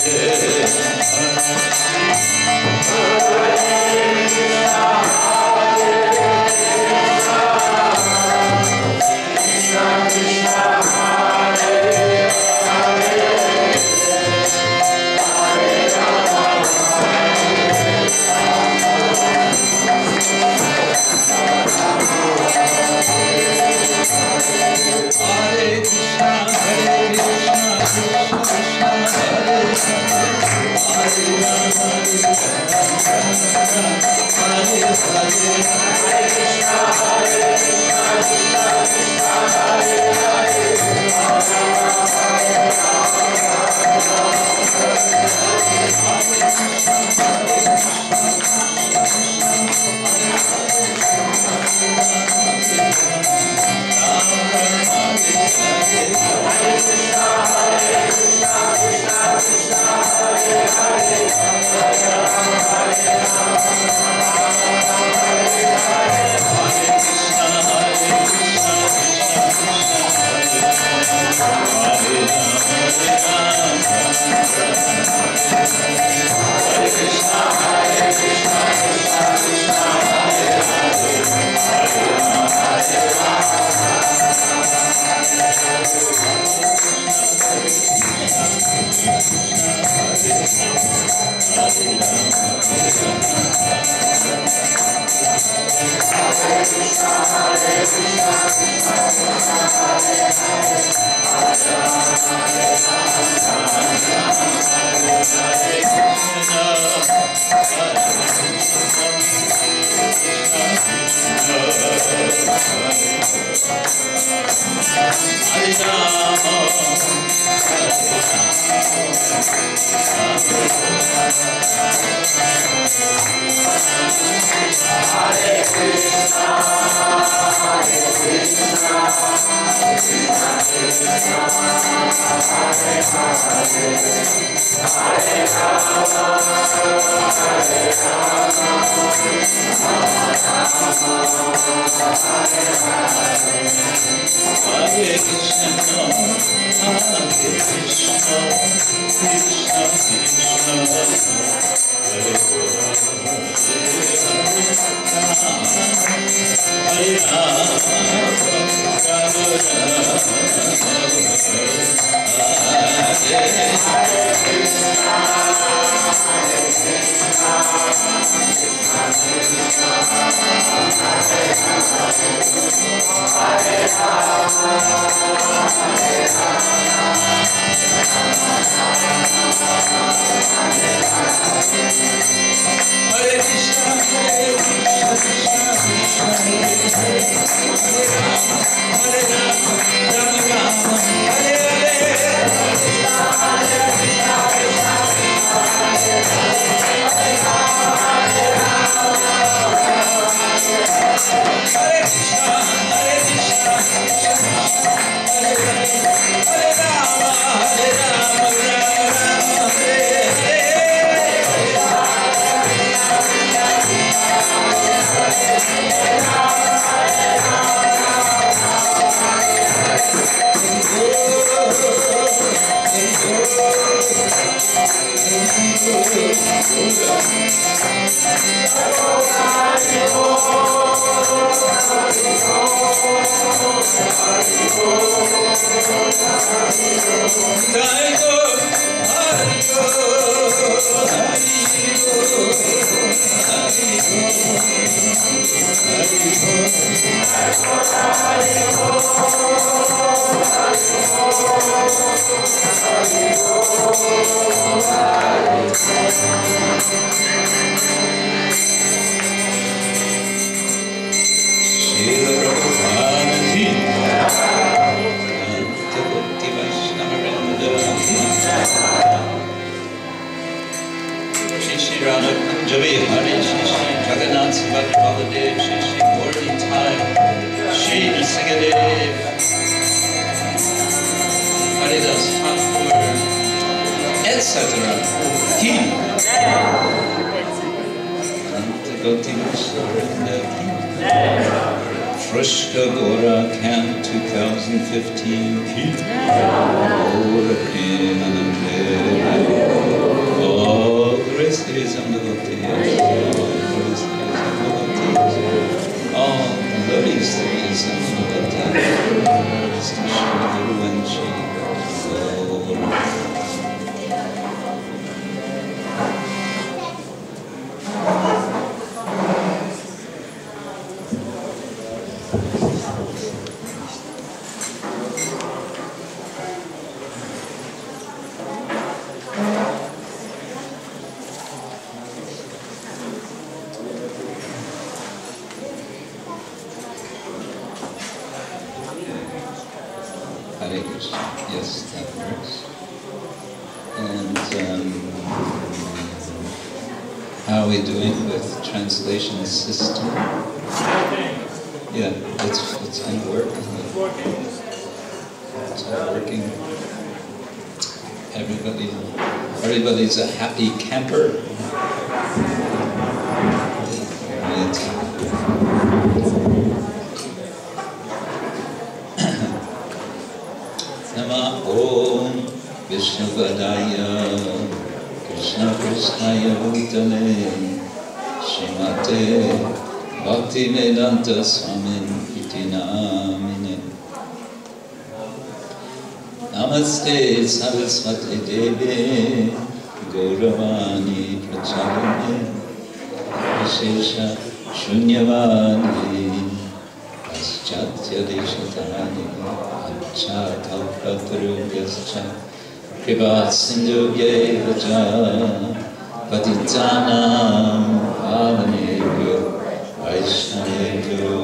Frushka Gora Camp 2015. question. Yes, that works. And how are we doing with translation system? Yeah, it's kind of working. It's all working. Everybody's a happy camper. Right. Nama Om Vishnupadaya Krishna Krishnaya Bhutale Srimate Bhaktivedanta Swamin Iti Namine Namaste Saraswati Devi Gauravani Pracharane Vishesha Shunyavani Paschatya Deshatani Acha Kalpatarubhyascha Kripa Sindhubhye Vaja Patitanam Pavanebhyo Vaishnavebhyo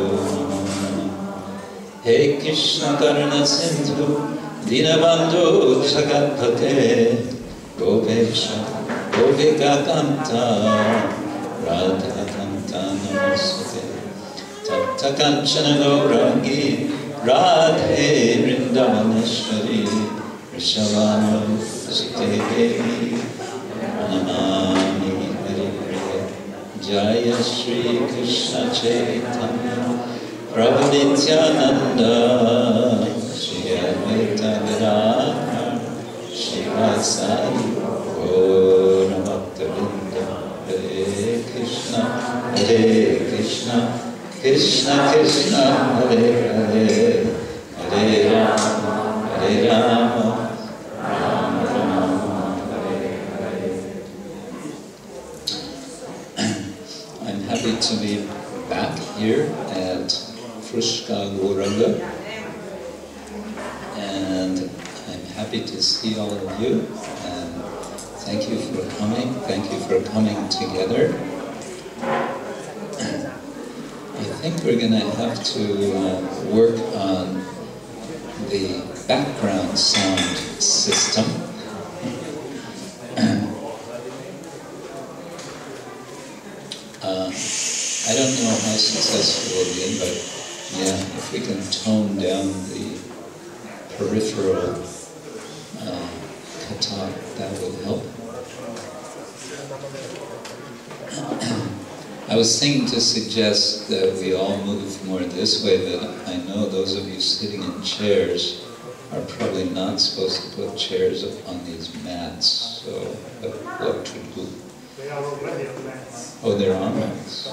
He Krishna Karuna Sindhu Dinabandhu Jagatpate Gopesha Gopika Kanta Radha Kanta Namaste Tapta Kanchana Gaurangi Radhe Vrindavaneshwari Rishavano Sute Devi Pranamami Hari Priya Jaya Shri Krishna Chaitanya Prabhu Nityananda Shri Advaita Gadadhar Shri Vasari Gaura Bhaktavinda Hare Krishna Krishna Krishna Hare Hare Hare Rama Rama Rama Hare Hare. I'm happy to be back here at Frushka Gauranga, and I'm happy to see all of you, and thank you for coming together. I think we're going to have to work on the background sound system. I don't know how successful we'll be, but yeah, if we can tone down the peripheral kata, that will help. I was thinking to suggest that we all move more this way, but I know those of you sitting in chairs are probably not supposed to put chairs on these mats, so what to do? They are already on mats. Oh, they're on mats.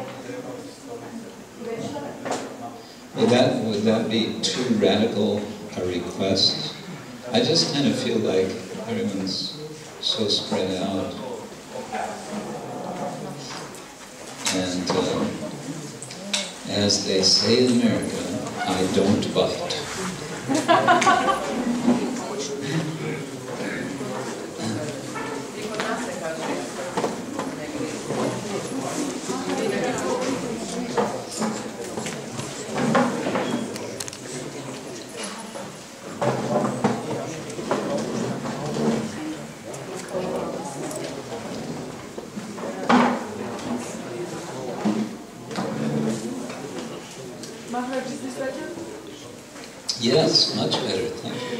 Would that be too radical a request? I just kind of feel like everyone's so spread out. And as they say in America, I don't bite. Yes, much better, thank you.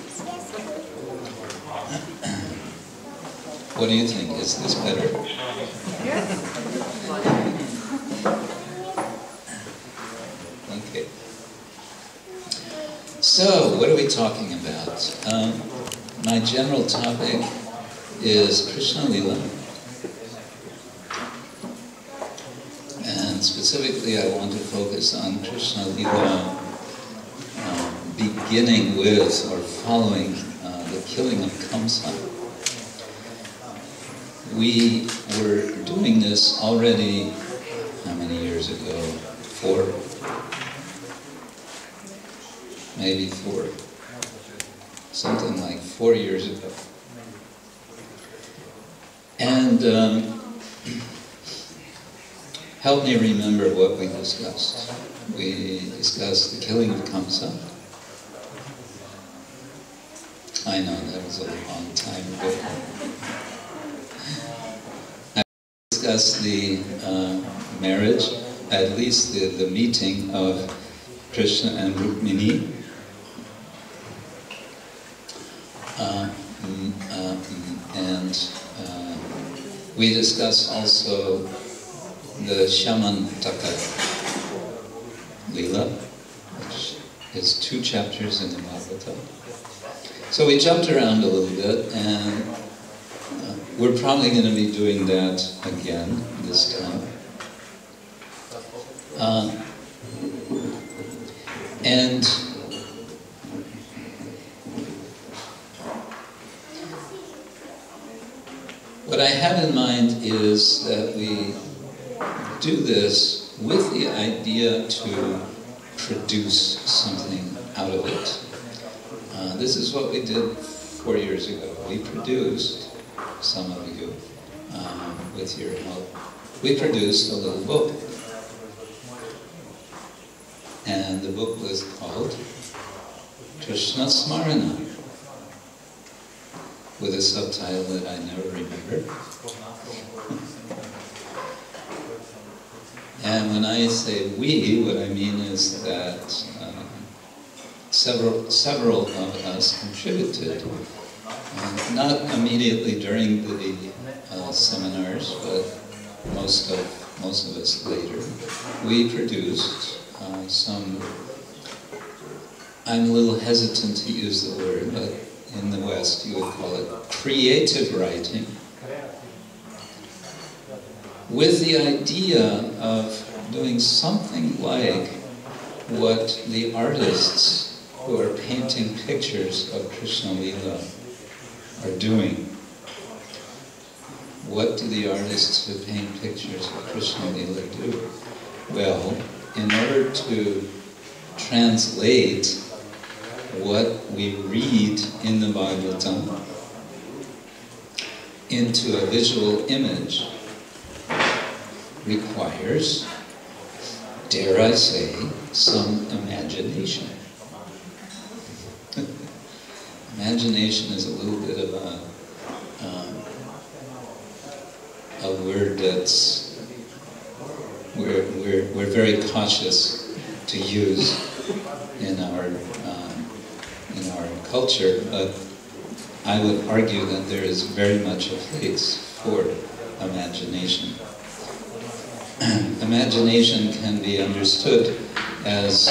What do you think? Is this better? Okay. So, what are we talking about? My general topic is Krishna Lila. And specifically, I want to focus on Krishna Lila beginning with or following the killing of Kamsa. We were doing this already, how many years ago? 4? Maybe 4. Something like 4 years ago. And help me remember what we discussed. We discussed the killing of Kamsa. I know, that was a long time ago. I discussed the marriage, at least the meeting of Krishna and Rukmini. And we discussed also the Shamantaka Leela, which is 2 chapters in the Bhagavatam. So we jumped around a little bit, and we're probably going to be doing that again this time. And what I have in mind is that we do this with the idea to produce something out of it. This is what we did 4 years ago. We produced, some of you, with your help, we produced a little book. And the book was called Krishna Smarana, with a subtitle that I never remember. And when I say we, what I mean is that several of us contributed, not immediately during the seminars, but most of us later. We produced some, I'm a little hesitant to use the word, but in the West you would call it creative writing, with the idea of doing something like what the artists who are painting pictures of Krishna Leela are doing. What do the artists who paint pictures of Krishna Leela do? Well, in order to translate what we read in the Bhagavatam into a visual image requires, dare I say, some imagination. Imagination is a little bit of a word that's we're very cautious to use in our culture, but I would argue that there is very much a place for imagination. Imagination can be understood as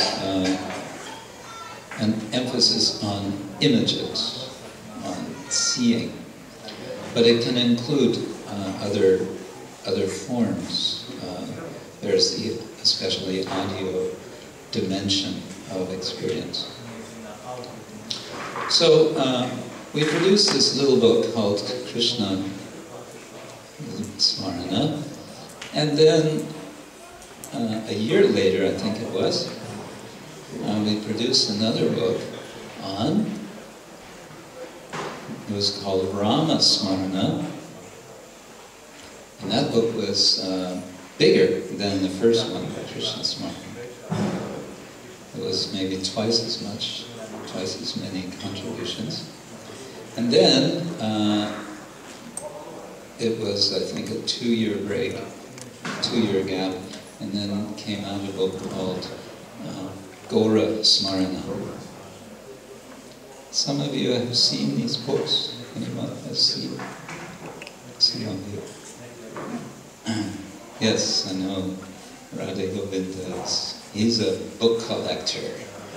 an emphasis on images, on seeing, but it can include other forms. There's the especially audio dimension of experience. So we produced this little book called Krishna Smarana, and then a year later, I think it was, we produced another book it was called Rama Smarana, and that book was bigger than the first one, Krishna Smarana. It was maybe twice as many contributions. And then it was, I think, a 2-year break, 2-year gap, and then came out a book called Gaura Smarana. Some of you have seen these books. Anyone has seen some of you? Yes, I know Radha Govinda he's a book collector.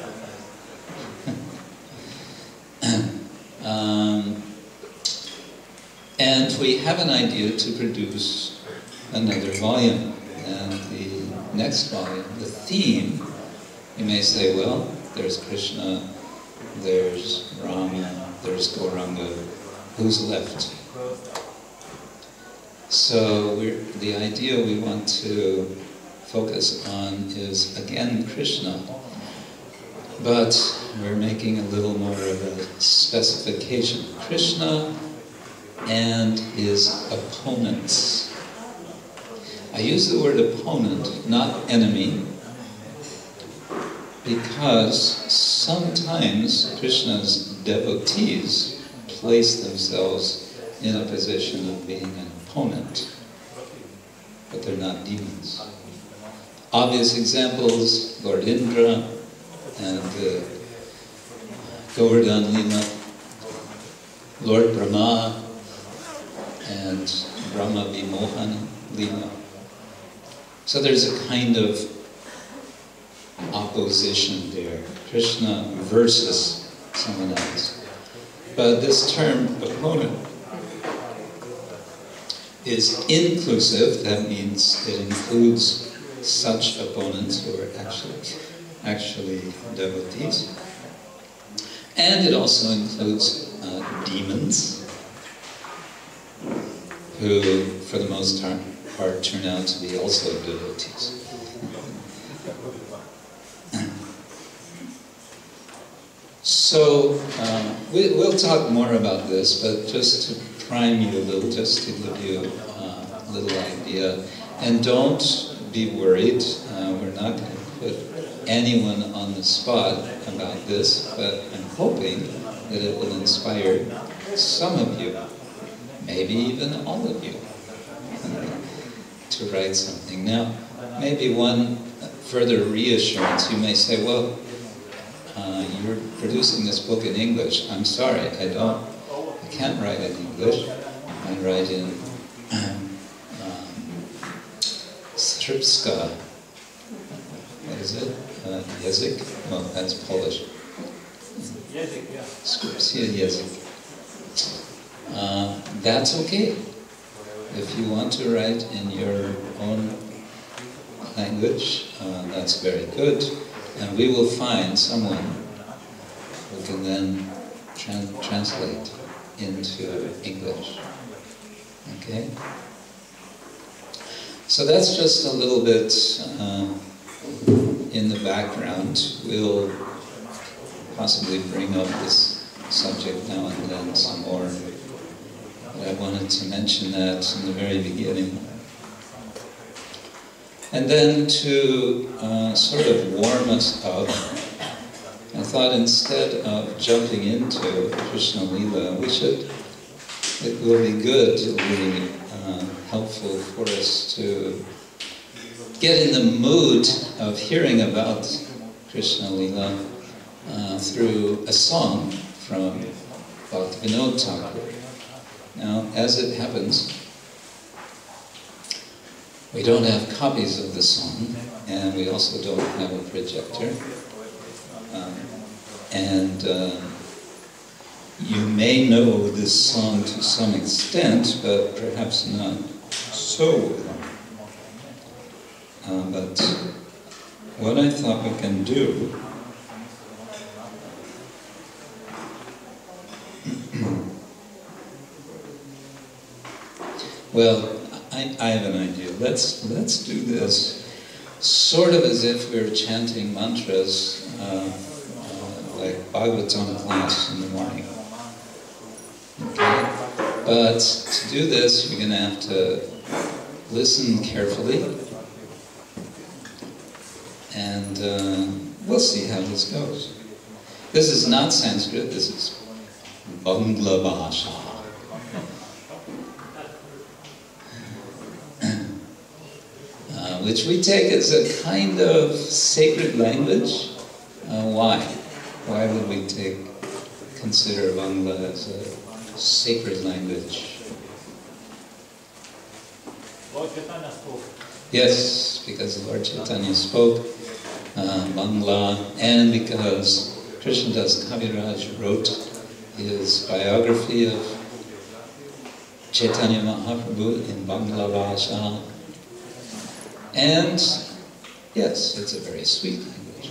And we have an idea to produce another volume. And the next volume, the theme, you may say, well, there's Krishna, there's Rama, there's Gauranga, who's left? So the idea we want to focus on is, again, Krishna, but we're making a little more of a specification. Krishna and his opponents. I use the word opponent, not enemy, because sometimes Krishna's devotees place themselves in a position of being an opponent, but they're not demons. Obvious examples, Lord Indra and Govardhan Lila, Lord Brahma and Brahma Vimohan Lila. So there's a kind of opposition there, Krishna versus someone else. But this term, opponent, is inclusive. That means it includes such opponents who are actually devotees. And it also includes demons, who, for the most part, turn out to be also devotees. So, we'll talk more about this, but just to prime you a little, just to give you a little idea. And don't be worried, we're not going to put anyone on the spot about this, but I'm hoping that it will inspire some of you, maybe even all of you, to write something. Now, maybe one further reassurance, you may say, well, you're producing this book in English. I'm sorry, I can't write in English. I write in Srpska. What is it? Jezik? No, that's Polish. Jezik, yeah. Srpska Jezik. That's okay. If you want to write in your own language, that's very good. And we will find someone who can then translate into English. Okay? So that's just a little bit in the background. We'll possibly bring up this subject now and then some more. But I wanted to mention that in the very beginning. And then to sort of warm us up, I thought instead of jumping into Krishna Lila, it will be good, it will be helpful for us to get in the mood of hearing about Krishna Lila through a song from Bhaktivinoda Thakur. Now, as it happens, we don't have copies of the song, and we also don't have a projector. You may know this song to some extent, but perhaps not so well. But what I thought we can do well, I have an idea. Let's do this sort of as if we were chanting mantras like Bhagavatam class in the morning. Okay? But to do this, you're going to have to listen carefully, and we'll see how this goes. This is not Sanskrit. This is Bangla Bhasha. Which we take as a kind of sacred language. Why? Why would we consider Bangla as a sacred language? Lord Chaitanya spoke. Yes, because Lord Chaitanya spoke Bangla, and because Krishnadas Kaviraj wrote his biography of Chaitanya Mahaprabhu in Bangla Bhasha. And, yes, it's a very sweet language.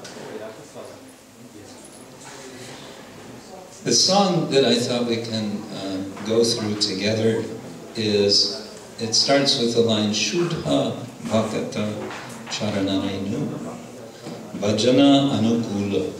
The song that I thought we can go through together it starts with the line, Shuddha Bhakata Charanayanu Bhajana Anukula.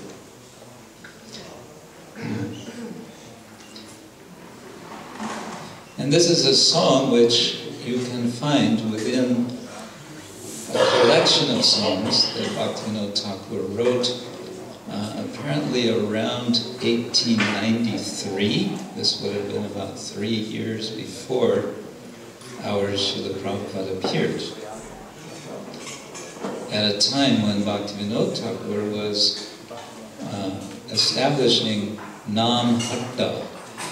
And this is a song which you can find within a collection of songs that Bhaktivinoda Thakur wrote apparently around 1893, this would have been about 3 years before our Srila Prabhupada appeared. At a time when Bhaktivinoda Thakur was establishing Namhatta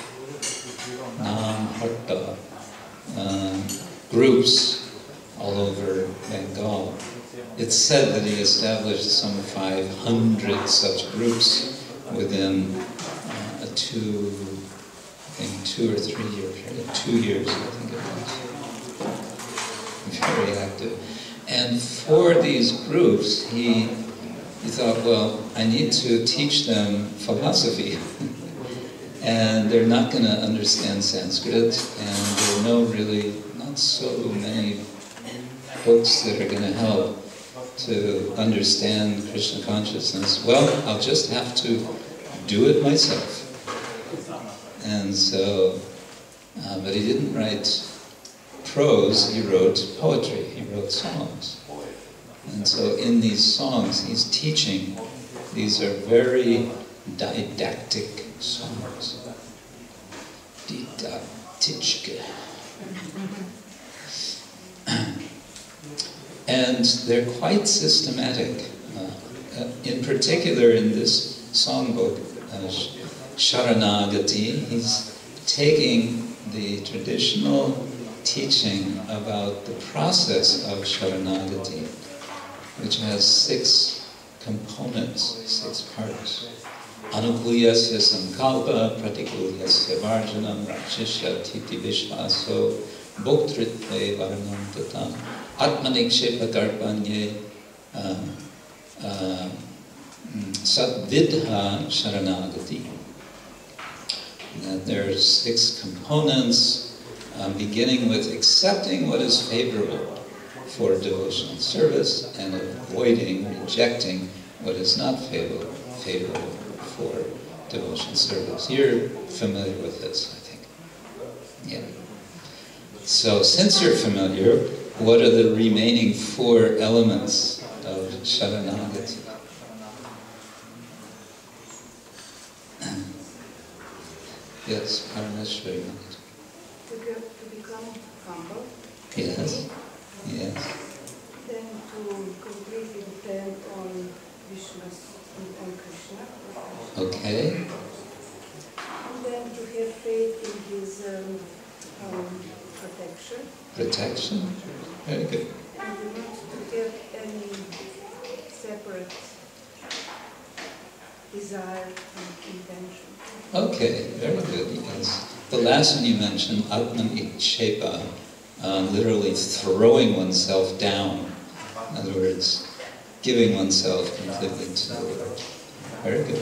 groups all over Bengal. It's said that he established some 500 such groups within a 2 or 3 year period. 2 years, I think it was. Very active. And for these groups, he thought, well, I need to teach them philosophy. And they're not going to understand Sanskrit, and there are not so many books that are going to help to understand Krishna consciousness. Well, I'll just have to do it myself. And so, but he didn't write prose, he wrote poetry, he wrote songs. And so in these songs, he's teaching. These are very didactic songs. Didaktichke. And they're quite systematic. In particular, in this songbook, Sharanagati, he's taking the traditional teaching about the process of Sharanagati, which has 6 components, 6 parts. Anukulyasya sankalpa, pratikulyasya varjanam, rakshishya titi vishvaso, bhoktritve varanam tatam, atmanikshepa karpanye, sadvidha sharanagati. There are 6 components, beginning with accepting what is favorable for devotional service and avoiding, rejecting what is not favorable for devotional service. You're familiar with this, I think. Yeah. So, since you're familiar, what are the remaining 4 elements of Sharanagati? Yes, Parameshwari. To become humble. Yes. Yes. Then to completely depend on Vishnu's and on Krishna. Okay. And then to have faith in his protection. Protection. Very good. And not to have any separate desire and intention. Okay, very good. Yes. The last one you mentioned, Atman Ikshepa, literally throwing oneself down. In other words, giving oneself completely to the Lord. Very good.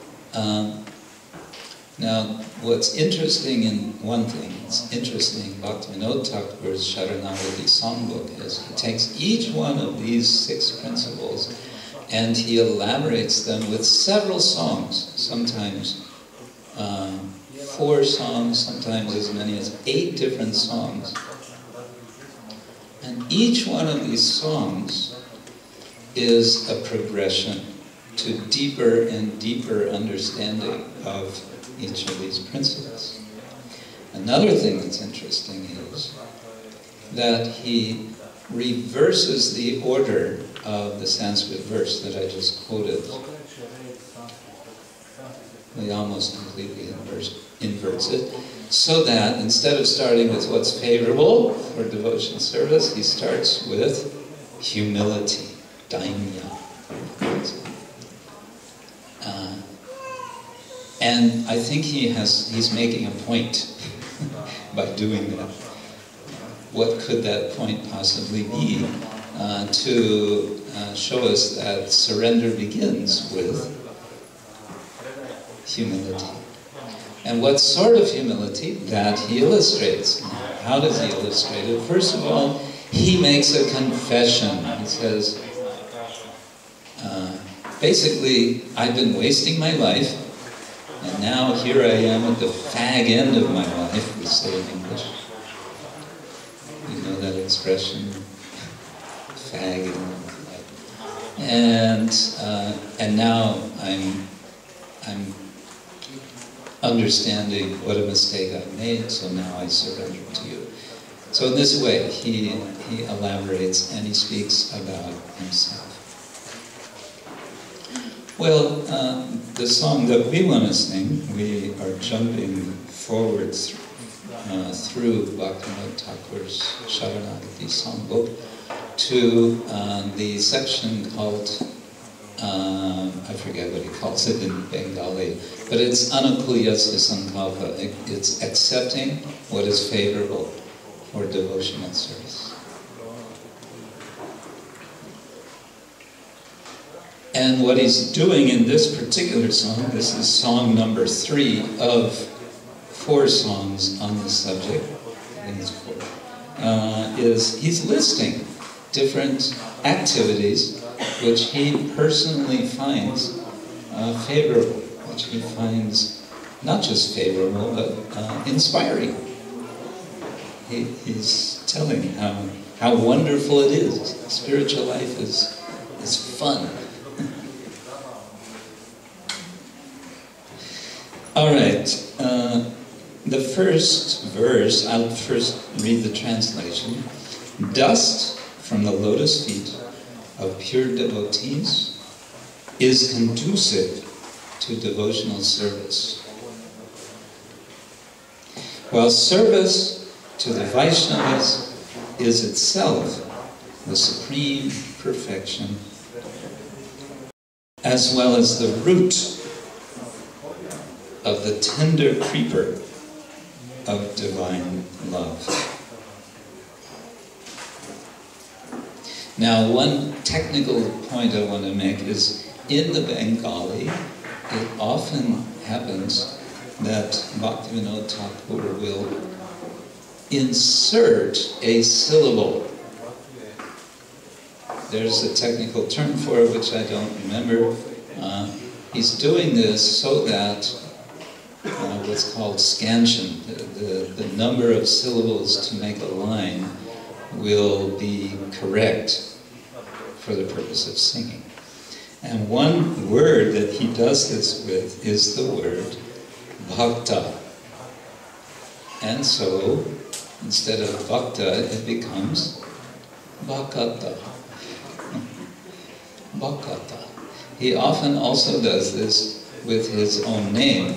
Now, what's interesting in one thing, it's interesting, Bhaktivinoda Thakur's Sharanagati songbook is he takes each one of these 6 principles and he elaborates them with several songs, sometimes 4 songs, sometimes as many as 8 different songs. And each one of these songs is a progression to deeper and deeper understanding of each of these principles. Another thing that's interesting is that he reverses the order of the Sanskrit verse that I just quoted. He almost completely inverts it, so that instead of starting with what's favorable for devotional service, he starts with humility, daimya. And I think he's making a point by doing that. What could that point possibly be? To show us that surrender begins with humility. And what sort of humility? That he illustrates. How does he illustrate it? First of all, he makes a confession. He says, basically, I've been wasting my life, and now here I am at the fag end of my life, we say in English. You know that expression? Fag end of life. And now I'm understanding what a mistake I made, so now I surrender to you. So in this way, he elaborates and he speaks about himself. Well, the song that we want to sing, we are jumping forward through Bhaktivinoda Thakur's Sharanagati songbook to the section called, I forget what he calls it in Bengali, but it's Anukulyasya Sankalpa. It's accepting what is favorable for devotional service. And what he's doing in this particular song, this is song number 3 of 4 songs on this subject, I think it's 4, is he's listing different activities which he personally finds favorable, which he finds not just favorable, but inspiring. He's telling how wonderful it is. Spiritual life is fun. All right, the first verse, I'll first read the translation. Dust from the lotus feet of pure devotees is conducive to devotional service, while service to the Vaishnavas is itself the supreme perfection, as well as the root of the tender creeper of divine love. Now, one technical point I want to make is, in the Bengali, it often happens that Bhaktivinoda Thakur will insert a syllable. There's a technical term for it, which I don't remember. He's doing this so that what's called scansion, the number of syllables to make a line, will be correct for the purpose of singing. And one word that he does this with is the word bhakta. And so, instead of bhakta, it becomes bhakata. Bhakata. He often also does this with his own name.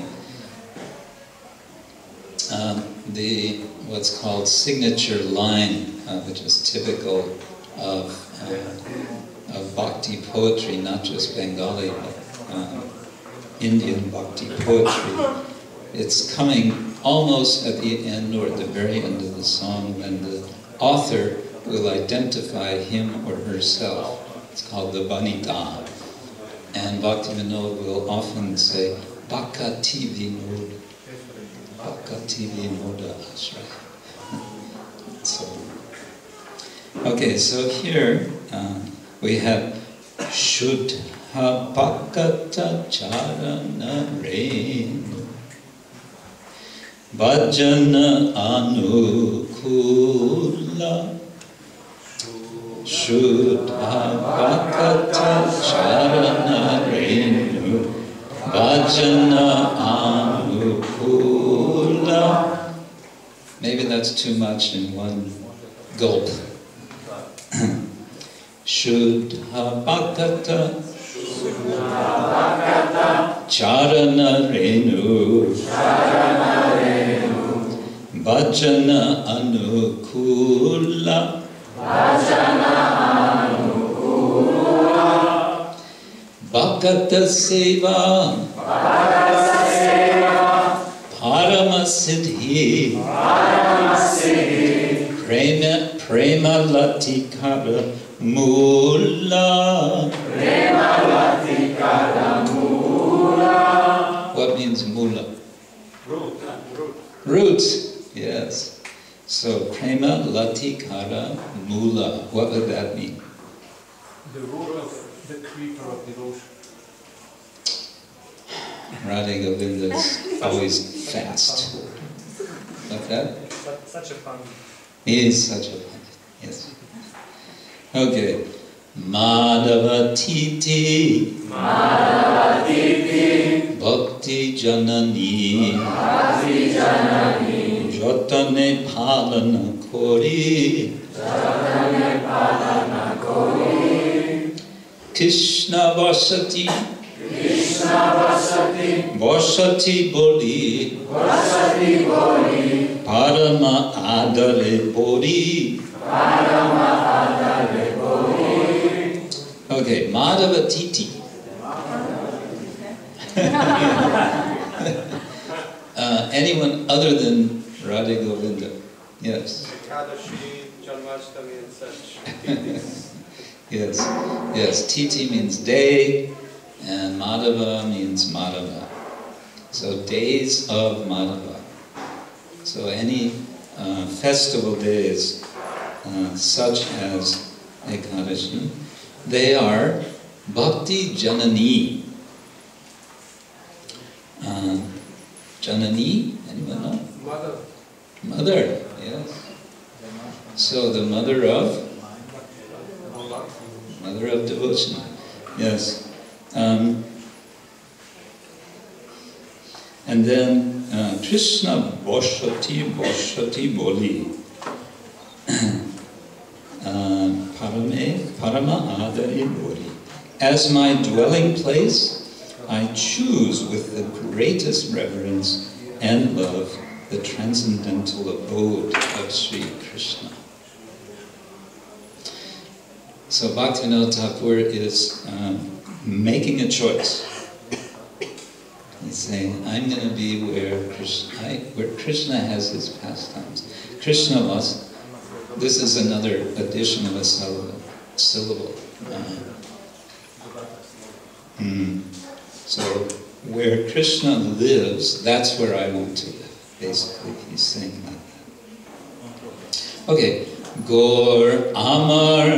The what's called signature line, which is typical of bhakti poetry, not just Bengali, but Indian bhakti poetry. It's coming almost at the end or at the very end of the song when the author will identify him or herself. It's called the Vanita. And Bhaktivinoda will often say, Bhakati Vinod. Bhakati Vinoda Ashray. Okay, so here we have Shuddha Bhakata Charana Renu Bhajana Anukula Shuddha Bhakata Charana Renu Bhajana Anukula. Maybe that's too much in one gulp. Shuddha Bhakata Charana Renu Bhajana Anukula Bhakata Seva Parama Siddhi Prema Latikara Mula. What means mula? Root, yes. So Prema Latikara Mula. What would that mean? The root of the creeper of devotion. Radha Govinda is always fast. Like that? Such a fun. He is such a fun. Yes. Okay. Madhava Titi Bhakti Janani Jatane Palana Kori Krishna Vasati Vasati Boli Parama Adare Boli. Okay, Madhava Titi. Anyone other than Radha Govinda? Yes. Ekadashi, Janmashtami and such. Yes, yes. Titi means day, and Madhava means Madhava. So days of Madhava. So any festival days, such as Ekadashi, they are Bhakti Janani. Janani, anyone know? Mother. Mother, yes. So the mother of devotion, yes. And then Krishna Vasati Boli. Parama Adari Boli. As my dwelling place, I choose with the greatest reverence and love the transcendental abode of Sri Krishna. So Bhaktivinoda Thakur is making a choice. He's saying, I'm going to be where Krishna has his pastimes. Krishna was, this is another addition of a syllable. So where Krishna lives, that's where I want to live. Basically, he's saying like that. Okay. Gaur Amar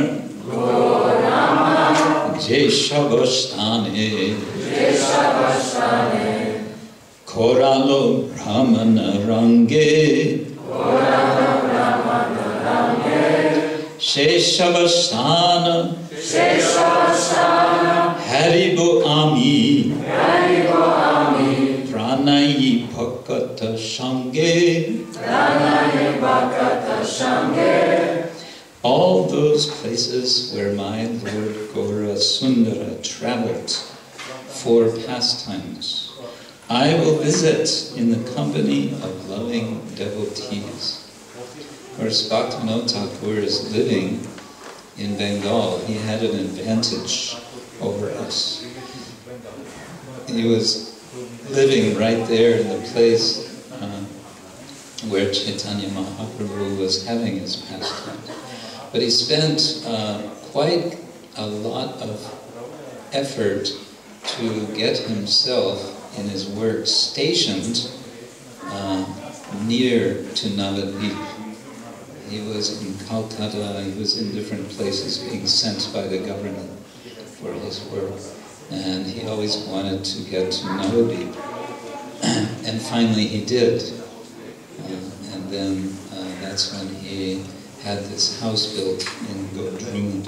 Jeshavasthane Koralo Brahmana Range Sheshavasthana Haribo Ami Pranayi Bhakata Shange. All those places where my Lord Gaura Sundara traveled for pastimes, I will visit in the company of loving devotees. Of course, Bhaktivinoda Thakur is living in Bengal. He had an advantage over us. He was living right there in the place where Chaitanya Mahaprabhu was having his pastime. But he spent quite a lot of effort to get himself in his work stationed near to Navadvip. He was in Calcutta, he was in different places being sent by the government for his work. And he always wanted to get to Navadvip. And finally he did. And then that's when he had this house built in Godrund.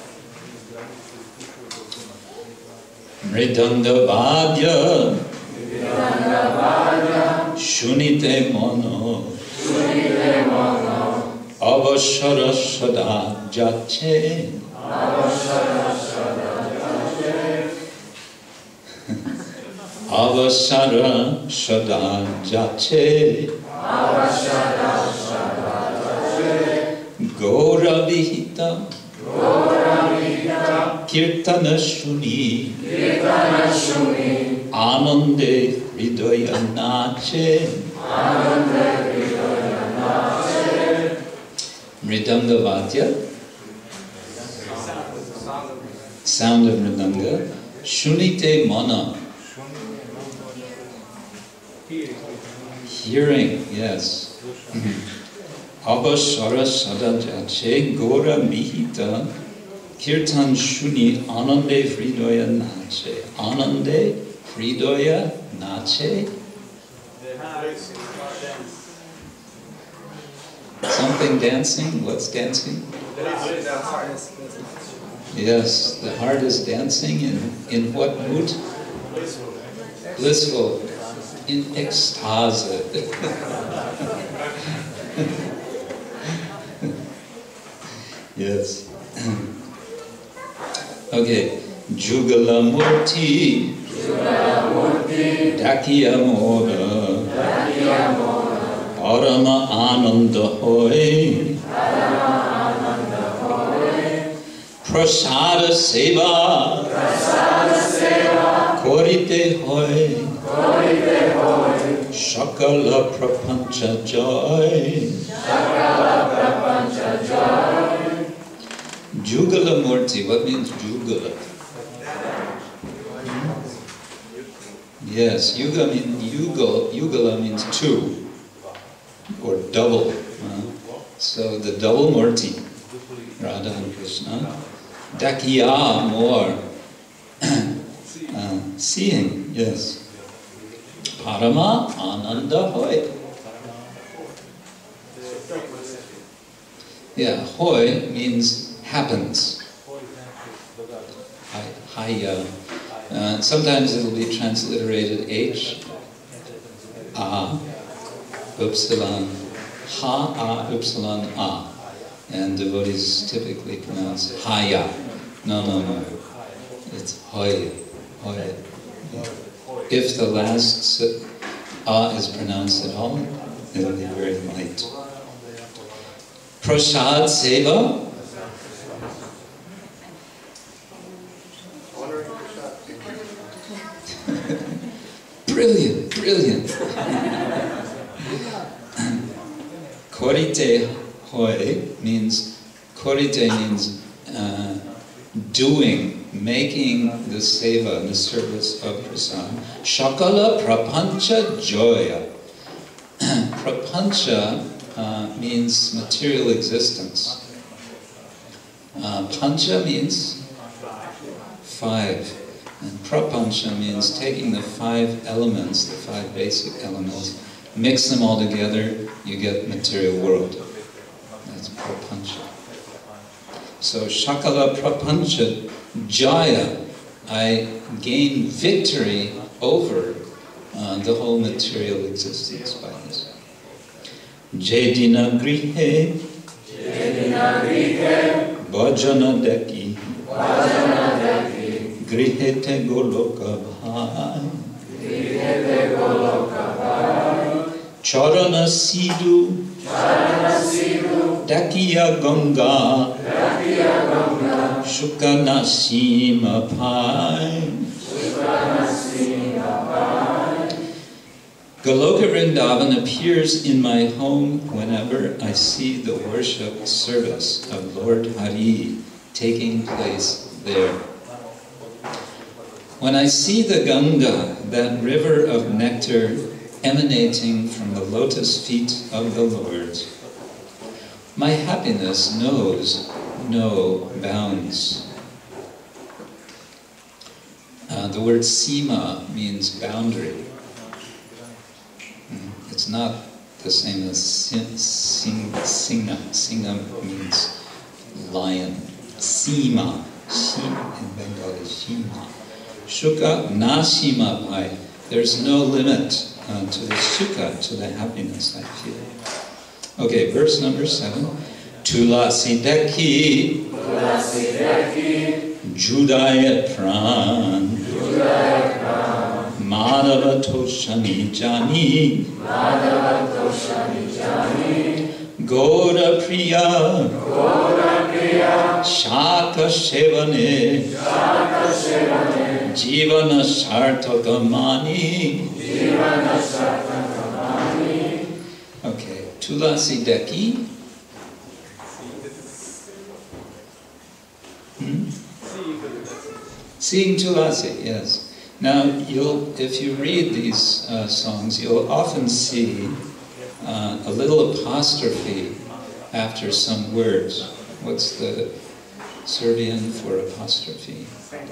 Mridanga Vadya Shunite Mono Avashara Sada Jache Avasara Sada Jache Gaura Vihita Kirtana Shuni Anande Hridaya Nache Mridanga Vadya, sound of Mridanga. Shunite Mana, hearing, yes. Abhasara Sadajache Gora Mihita Kirtan Shuni Anande Hridaya Nache. Anande Hridaya Nache. Something dancing? What's dancing? Yes, the heart is dancing in what mood? Blissful. In ekstase. Yes. Okay. Jugala Murti. Dakya Moda. Parama Ananda Hoy. Prasada Seva. Korite Hoy. Shakala Prapancha Joy. Jugala Murti. What means Jugala? Yes, Yugala means two, or double. So the double Murti, Radha and Krishna. Dakya, more. Seeing, yes. Parama Ananda Hoy. Yeah, Hoy means happens. Haya. Sometimes it'll be transliterated H, A, Upsilon, Ha, A, Upsilon, A. And devotees typically pronounce Haya. No. It's Hoy. Hoy. If the last A is pronounced at all, it'll be very light. Prasad Seva. Brilliant. Korite Hoy means doing, making the seva, the service of prasad. Shakala Prapancha Joya. Prapancha means material existence. Pancha means five. And prapancha means taking the five elements, the five basic elements, mix them all together, you get material world. That's prapancha. So Shakala Prapancha Jaya, I gain victory over the whole material existence by this. Jedina Grihe Bhajana Deki Grihete Goloka Bhai Charana Sidhu Dakiya Ganga Shukana Sima Pai. Goloka Vrindavan appears in my home whenever I see the worship service of Lord Hari taking place there. When I see the Ganga, that river of nectar emanating from the lotus feet of the Lord, my happiness knows no bounds. The word sima means boundary. It's not the same as singa. Singa means lion. Sima. In Bengali, Sima. Shuka nasima pai. There's no limit to the sukha, to the happiness I feel. Okay, verse number 7. Tulasi deki Judaya pran Madhava toshani jani Gora priya Shaka shevane Jivana sartakamani. Okay, Tulasi deki. Seeing Tulasi, yes. Now, if you read these songs, you'll often see a little apostrophe after some words. What's the Serbian for apostrophe?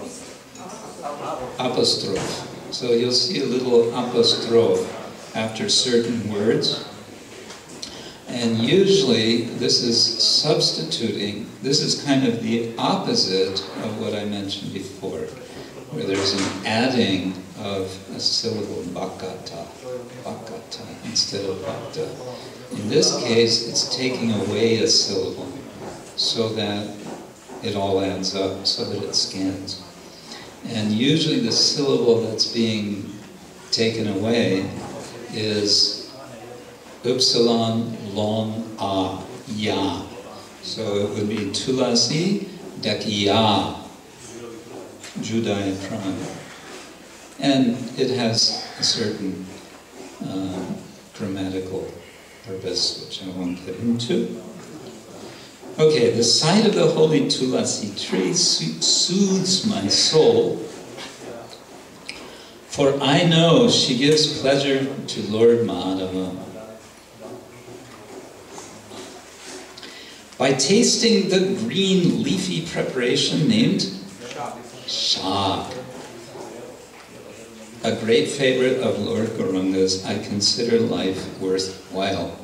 Apostrophe. So you'll see a little apostrophe after certain words. And usually this is substituting, this is kind of the opposite of what I mentioned before, where there's an adding of a syllable, bhakata, instead of bhakta. In this case, it's taking away a syllable so that it all adds up, so that it scans. And usually the syllable that's being taken away is upsilon long a, ya. So it would be tulasi dakiya, Judaya prana. And it has a certain grammatical purpose, which I won't get into. Okay, the sight of the holy Tulasi tree soothes my soul, for I know she gives pleasure to Lord Madhava. By tasting the green leafy preparation named Shak, a great favorite of Lord Gauranga's, I consider life worthwhile.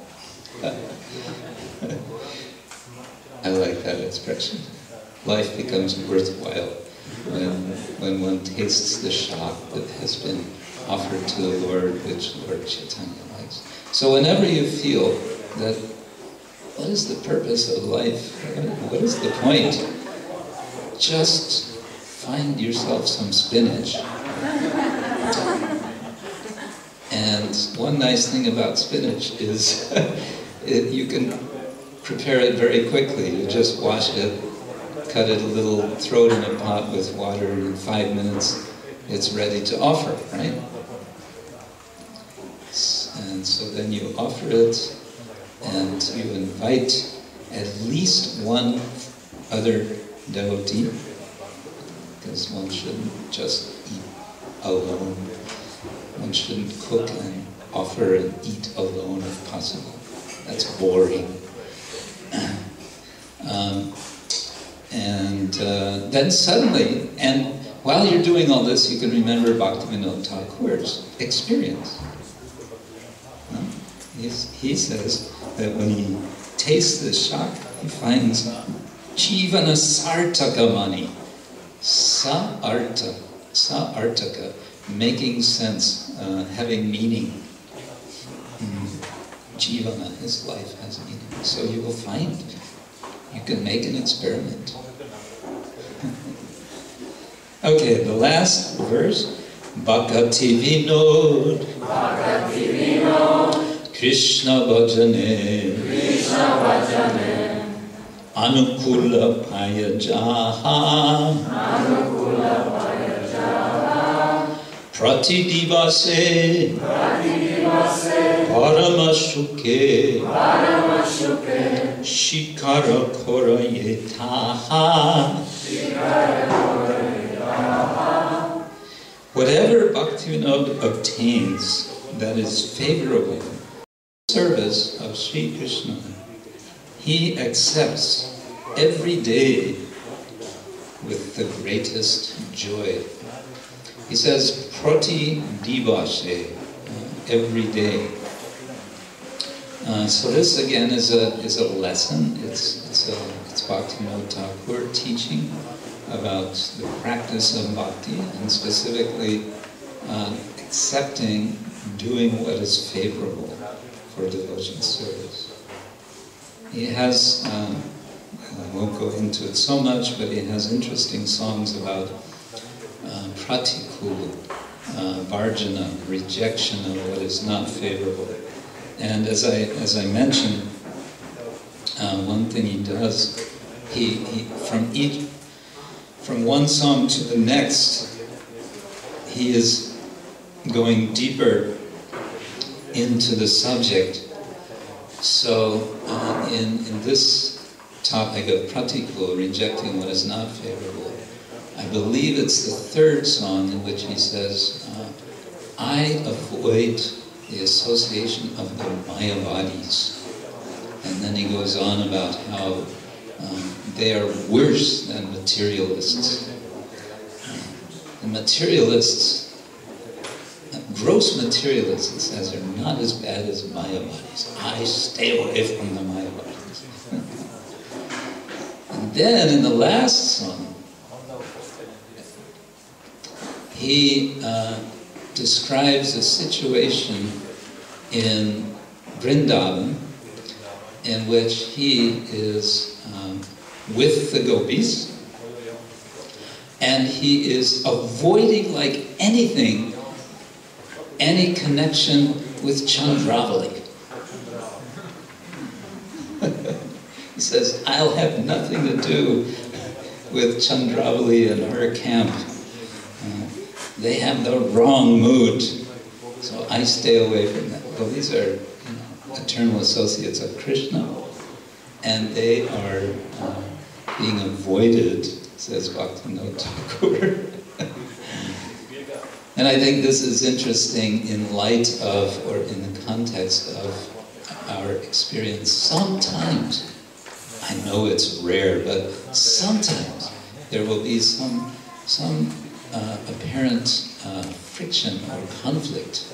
I like that expression. Life becomes worthwhile when one tastes the shak that has been offered to the Lord, which Lord Chaitanya likes. So whenever you feel that, what is the purpose of life? What is the point? Just find yourself some spinach. And one nice thing about spinach is you can prepare it very quickly. You just wash it, cut it a little, throw it in a pot with water, and in 5 minutes it's ready to offer, right? And so then you offer it, and you invite at least one other devotee, because one shouldn't just eat alone. One shouldn't cook and offer and eat alone if possible. That's boring. Then suddenly, and while you're doing all this, you can remember Bhaktivinoda Thakur's experience. He says that when he tastes this shak, he finds Jivana Sartakamani, Sa-artaka, making sense, having meaning. Jivana, his life has meaning. So you will find, you can make an experiment. Okay, the last verse. Bhakati Vinod, Krishna Bhajane, Anukula Payajaha, Pratidivase, Paramashuke, Shikara Korayetaha. Whatever Bhaktivinoda obtains that is favorable in the service of Sri Krishna, he accepts every day with the greatest joy. He says, Prati Divase, every day. So this again is a lesson. It's Bhaktivinoda Thakur teaching about the practice of bhakti, and specifically accepting doing what is favorable for devotion service. He has, I won't go into it so much, but he has interesting songs about pratikul, varjana, rejection of what is not favorable. And as I mentioned, one thing he does, he from one song to the next, he is going deeper into the subject. So in this topic of pratikul, rejecting what is not favorable, I believe it's the third song in which he says, I avoid the association of the Mayavadis. And then he goes on about how they are worse than materialists. The materialists gross materialists, it says, are not as bad as Mayavadis. I stay away from the Mayavadis. And then in the last song, he describes a situation in Vrindavan in which he is with the gopis, and he is avoiding like anything any connection with Chandravali. He says, I'll have nothing to do with Chandravali and her camp. They have the wrong mood, so I stay away from them. Well, these are eternal associates of Krishna, and they are being avoided, says Bhaktivinoda Thakur. And I think this is interesting in light of, or in the context of our experience. Sometimes, I know it's rare, but sometimes there will be some apparent friction or conflict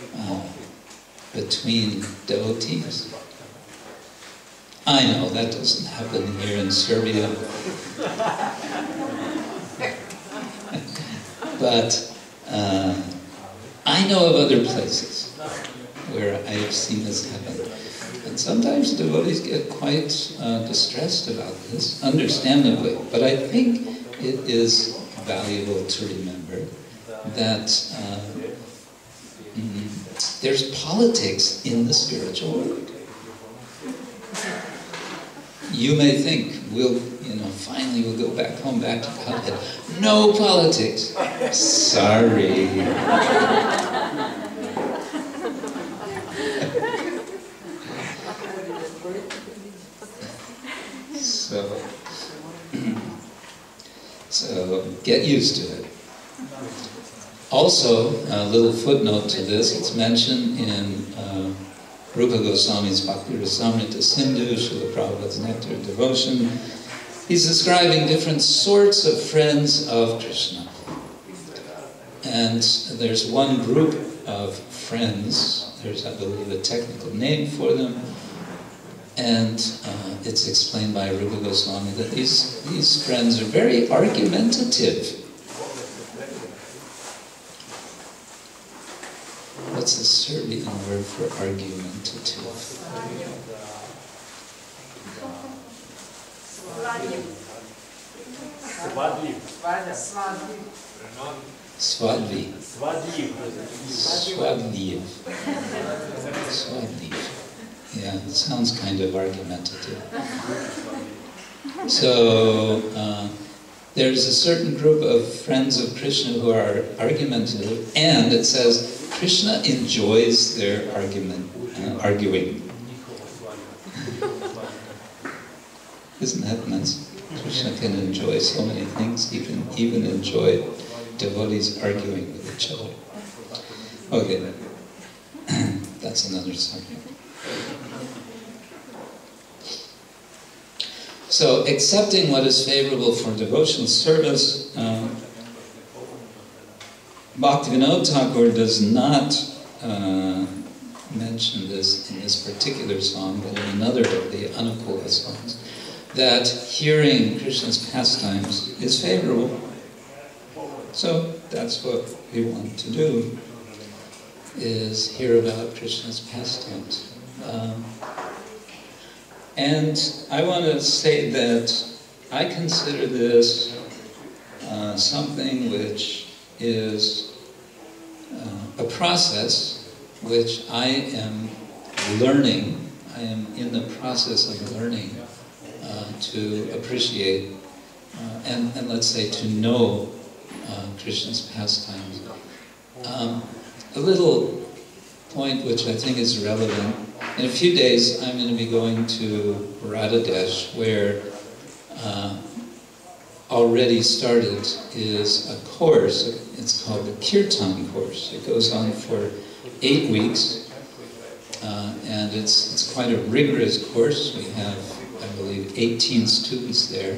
between devotees. I know that doesn't happen here in Serbia, but I know of other places where I have seen this happen. And sometimes devotees get quite distressed about this, understandably. But I think it is valuable to remember that there's politics in the spiritual world. You may think, finally we'll go back home, back to Godhead. No politics. Sorry. So get used to it. Also, a little footnote to this, it's mentioned in Rupa Goswami's Bhakti Rasamrita Sindhu, Srila Prabhupada's Nectar of Devotion. He's describing different sorts of friends of Krishna. And there's one group of friends, there's, I believe, a technical name for them, and it's explained by Rupa Goswami that these friends are very argumentative. What's the Serbian word for argumentative? Svadliv. Yeah, it sounds kind of argumentative. So, there's a certain group of friends of Krishna who are argumentative, and it says Krishna enjoys their arguing. Isn't that nice? Krishna can enjoy so many things. He can even enjoy devotees arguing with each other. Okay, that's another subject. So, accepting what is favorable for devotional service, Bhaktivinoda Thakur does not mention this in this particular song, but in another of the Anukula songs, that hearing Krishna's pastimes is favorable. So that's what we want to do, is hear about Krishna's pastimes. And I want to say that I consider this something which is a process which I am learning. I am in the process of learning to appreciate and let's say to know Krishna's pastimes. A little point which I think is relevant. In a few days I'm going to be going to Radhadesh, where already started is a course. It's called the Kirtan course. It goes on for 8 weeks, and it's quite a rigorous course. We have, I believe, 18 students there.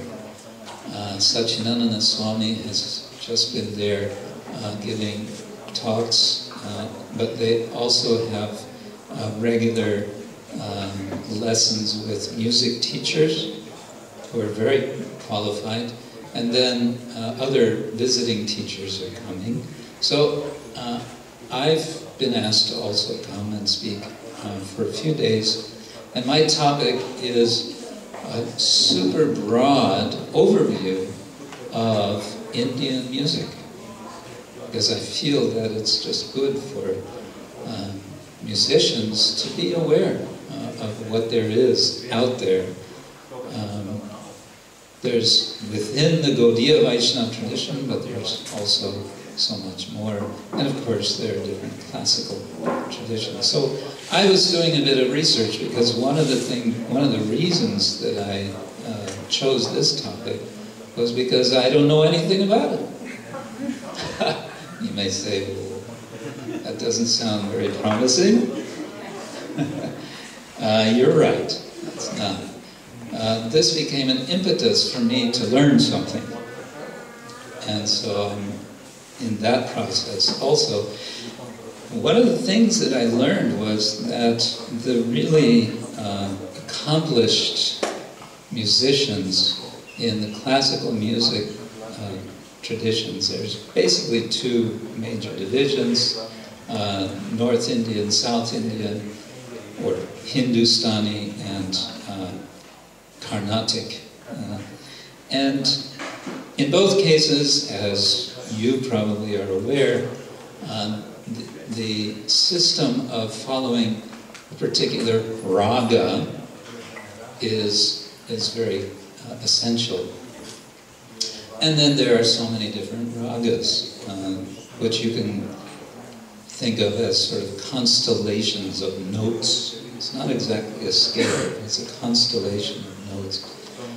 Satchidananda Swami has just been there giving talks but they also have regular lessons with music teachers who are very qualified, and then other visiting teachers are coming. So I've been asked to also come and speak for a few days, and my topic is a super broad overview of Indian music, because I feel that it's just good for musicians to be aware of what there is out there. There's within the Gaudiya Vaishnava tradition, but there's also so much more. And of course, there are different classical traditions. So I was doing a bit of research because one of the reasons that I chose this topic was because I don't know anything about it. You may say, well, that doesn't sound very promising. You're right, it's not. This became an impetus for me to learn something. And so I'm in that process also. One of the things that I learned was that the really accomplished musicians in the classical music traditions, there's basically two major divisions, North Indian, South Indian, or Hindustani and Carnatic. And in both cases, as you probably are aware, the system of following a particular raga is very essential. And then there are so many different ragas, which you can think of as sort of constellations of notes. It's not exactly a scale, it's a constellation of notes.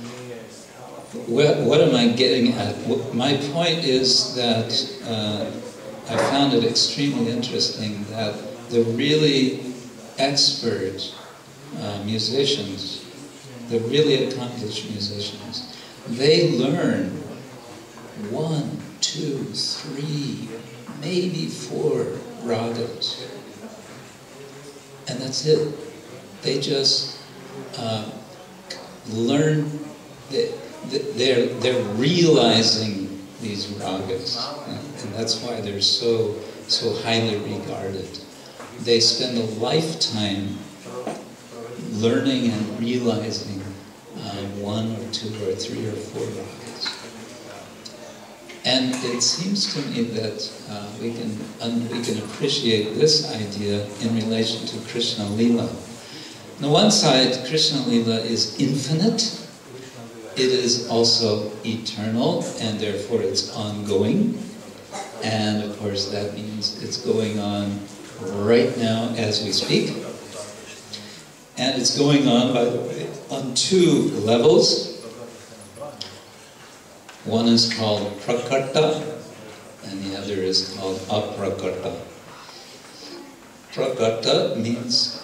What am I getting at? My point is that I found it extremely interesting that the really expert musicians, the really accomplished musicians, they learn 1, 2, 3, maybe 4 ragas, and that's it. They just learn. They're realizing these ragas, and that's why they're so highly regarded. They spend a lifetime learning and realizing 1 or 2 or 3 or 4 ragas. And it seems to me that we can appreciate this idea in relation to Krishna Lila. On the one side, Krishna Lila is infinite. It is also eternal, and therefore it's ongoing. And of course that means it's going on right now as we speak. And it's going on, by the way, on 2 levels. One is called Prakarta, and the other is called Aprakarta. Prakarta means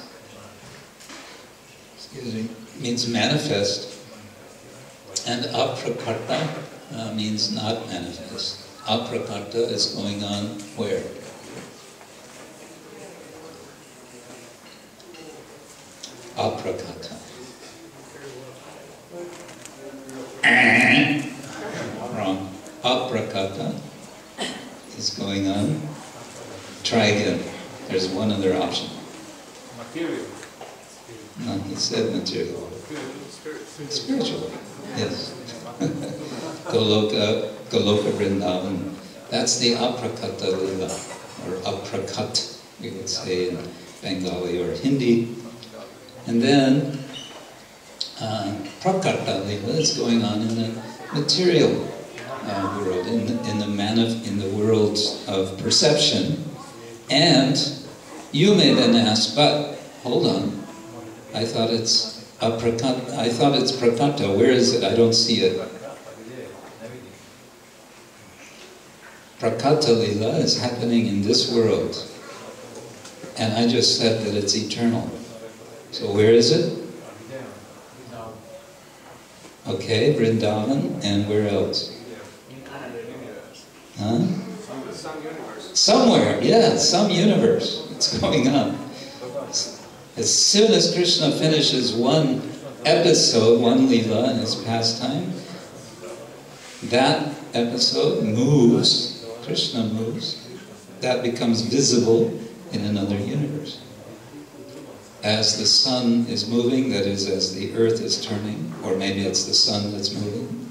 manifest, and Aprakarta means not manifest. Aprakarta is going on where? Aprakarta. Wrong. Aprakarta is going on. Try again. There's one other option. Material. No, he said material. Spiritual. Yes. Goloka Vrindavan. That's the Aprakarta Lila, or Aprakat, we would say in Bengali or Hindi. And then Prakarta Lila is going on in the material world, in the world of perception. And you may then ask, but hold on, I thought it's Prakarta. Where is it? I don't see it. Prakarta Lila is happening in this world. And I just said that it's eternal. So where is it? Okay, Vrindavan, and where else? Huh? Sun universe. Somewhere, yeah, some universe, it's going on. As soon as Krishna finishes one episode, one lila in his pastime, that episode moves, Krishna moves, that becomes visible in another universe. As the sun is moving, that is, as the earth is turning, or maybe it's the sun that's moving,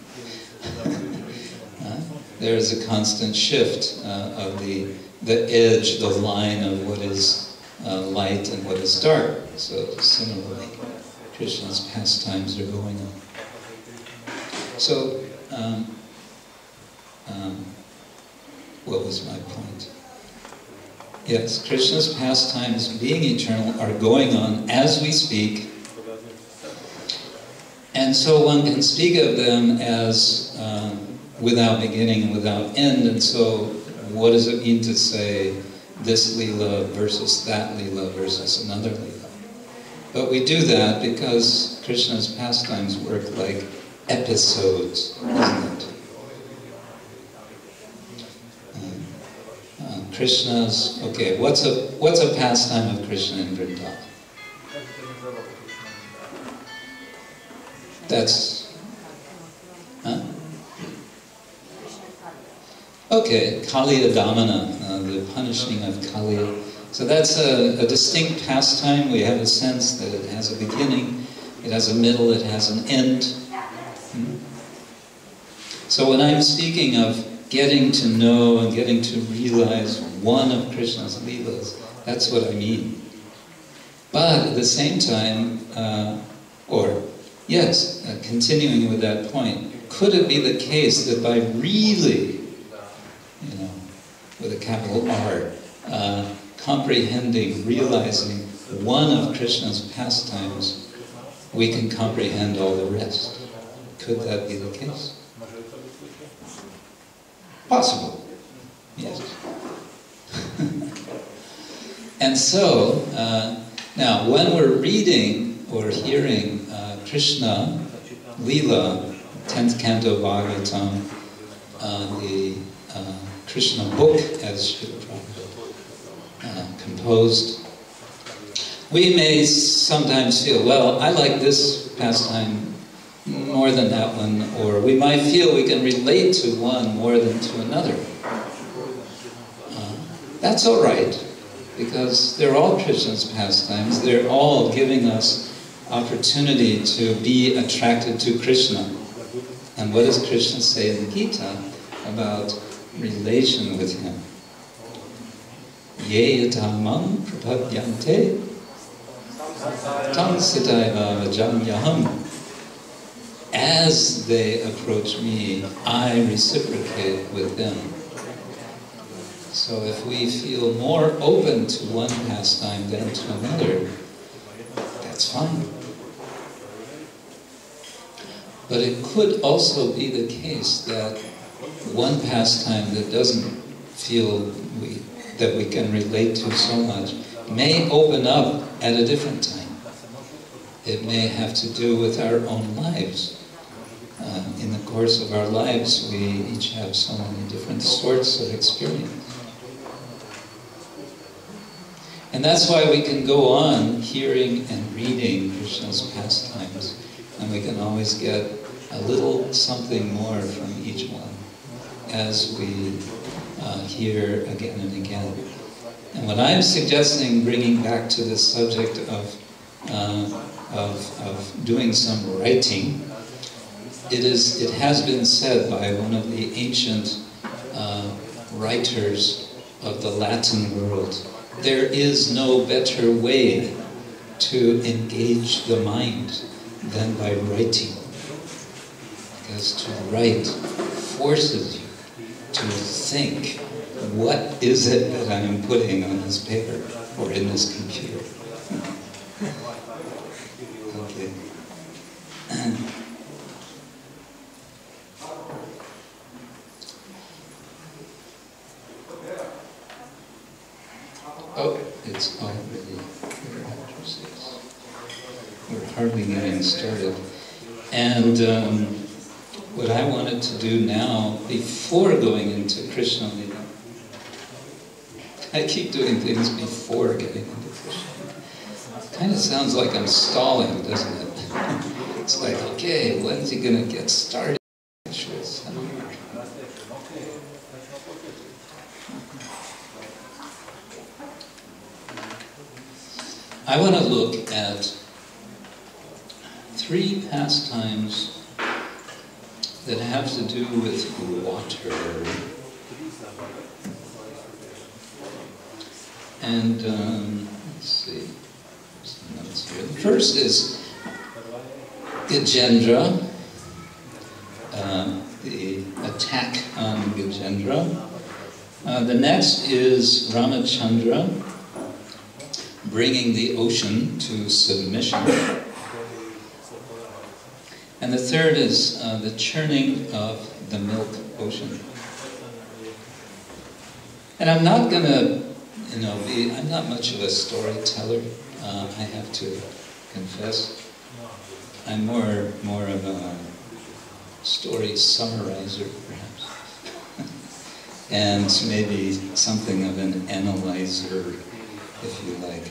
there is a constant shift of the edge, the line of what is light and what is dark. So similarly, Krishna's pastimes are going on. So, what was my point? Yes, Krishna's pastimes, being eternal, are going on as we speak. And so one can speak of them as without beginning and without end. And so what does it mean to say this lila versus that lila versus another lila? But we do that because Krishna's pastimes work like episodes, isn't it? Krishna's, okay, what's a pastime of Krishna in Vrindavan? That's, okay, Kaliya Damana, the punishing of Kaliya. So that's a distinct pastime. We have a sense that it has a beginning, it has a middle, it has an end. So when I'm speaking of getting to know and getting to realize one of Krishna's leelas, that's what I mean. But at the same time, continuing with that point, could it be the case that by really, with a capital R, comprehending, realizing one of Krishna's pastimes, we can comprehend all the rest? Could that be the case? Possible, yes. And so, now when we're reading or hearing Krishna Leela, 10th Canto Bhagavatam, the Krishna book, as Srila Prabhupada composed, we may sometimes feel, well, I like this pastime more than that one, or we might feel we can relate to one more than to another. That's all right, because they're all Krishna's pastimes. They're all giving us opportunity to be attracted to Krishna. And what does Krishna say in the Gita about relation with him? Ye yatamam prapadyante tam sitaiva vajamyaham. As they approach me, I reciprocate with them. So if we feel more open to one pastime than to another, that's fine. But it could also be the case that one pastime that doesn't feel that we can relate to so much may open up at a different time. It may have to do with our own lives. In the course of our lives, we each have so many different sorts of experience. And that's why we can go on hearing and reading Krishna's pastimes, and we can always get a little something more from each one as we hear again and again. And what I'm suggesting, bringing back to this subject of doing some writing, it has been said by one of the ancient writers of the Latin world, there is no better way to engage the mind than by writing. Because to write forces you to think, what is it that I am putting on this paper or in this computer? Okay. Oh, it's already 6:04. We're hardly getting started. And what I wanted to do now, before going into Krishna Lila, I keep doing things before getting into Krishna. Kind of sounds like I'm stalling, doesn't it? It's like, okay, when's he going to get started? I want to look at 3 pastimes that have to do with water. And let's see, some notes here. The first is Gajendra, the attack on Gajendra. The next is Ramachandra, bringing the ocean to submission. And the third is the churning of the milk ocean. And I'm not going to, I'm not much of a storyteller, I have to confess. I'm more of a story summarizer, perhaps. And maybe something of an analyzer, if you like.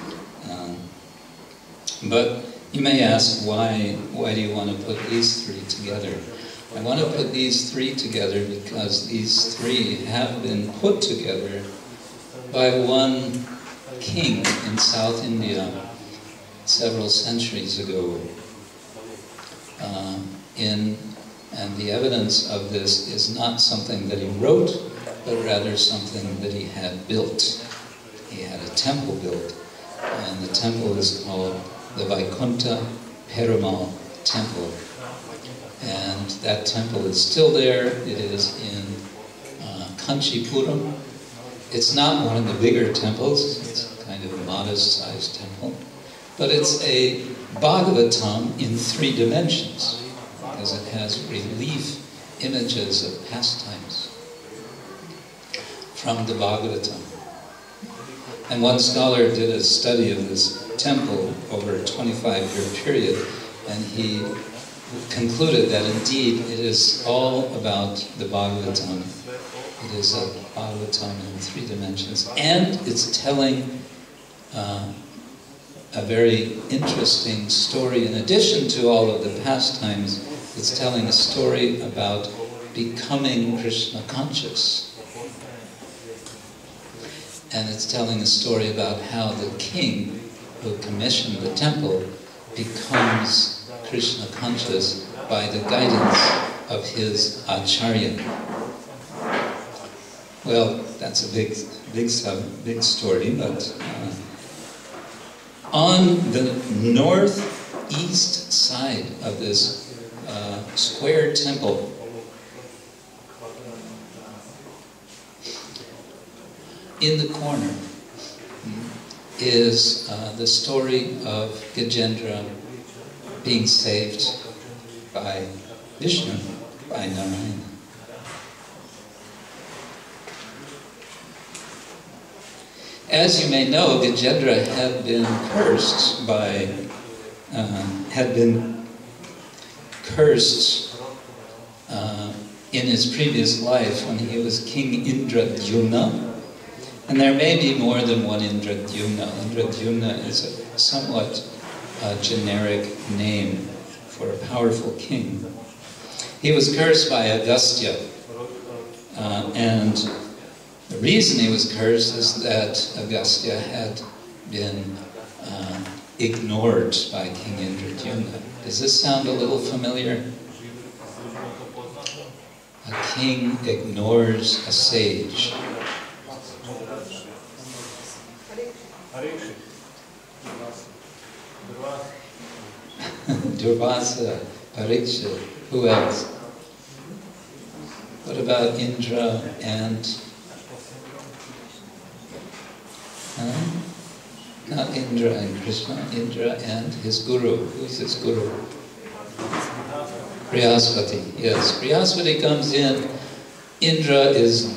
But you may ask, why do you want to put these 3 together? I want to put these 3 together because these 3 have been put together by one king in South India several centuries ago. And the evidence of this is not something that he wrote, but rather something that he had built. He had a temple built, and the temple is called the Vaikuntha Perumal Temple. And that temple is still there. It is in Kanchipuram. It's not one of the bigger temples. It's kind of a modest-sized temple. But it's a Bhagavatam in 3 dimensions, because it has relief images of pastimes from the Bhagavatam. And one scholar did a study of this temple over a 25-year period, and he concluded that indeed it is all about the Bhagavatam. It is a Bhagavatam in 3 dimensions, and it's telling a very interesting story. In addition to all of the pastimes, it's telling a story about becoming Krishna conscious. And it's telling a story about how the king who commissioned the temple becomes Krishna conscious by the guidance of his acharya. Well, that's a big story, but on the northeast side of this square temple in the corner is the story of Gajendra being saved by Vishnu, by Narayana. As you may know, Gajendra had been cursed by, in his previous life when he was King Indradyumna. And there may be more than one Indradyumna. Indradyumna is a somewhat generic name for a powerful king. He was cursed by Agastya. And the reason he was cursed is that Agastya had been ignored by King Indradyumna. Does this sound a little familiar? A king ignores a sage. Durvasa, Parikshit, who else? What about Indra and... not Indra and Krishna, Indra and his guru. Who's his guru? Brihaspati, yes. Brihaspati comes in, Indra is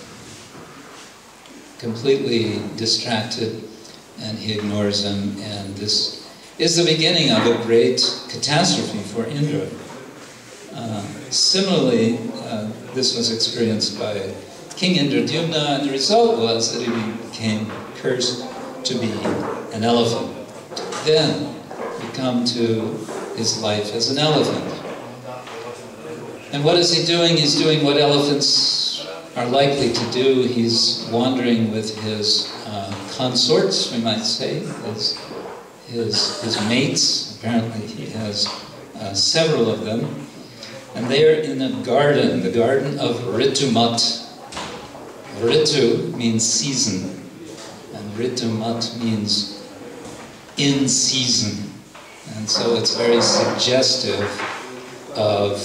completely distracted and he ignores him, and this is the beginning of a great catastrophe for Indra. Similarly, this was experienced by King Indradyumna, and the result was that he became cursed to be an elephant. Then we come to his life as an elephant. And what is he doing? He's doing what elephants are likely to do. He's wandering with his consorts, we might say, his mates. Apparently he has several of them. And they are in a garden, the garden of Ritumat. Ritu means season, and Ritumat means in season. And so it's very suggestive of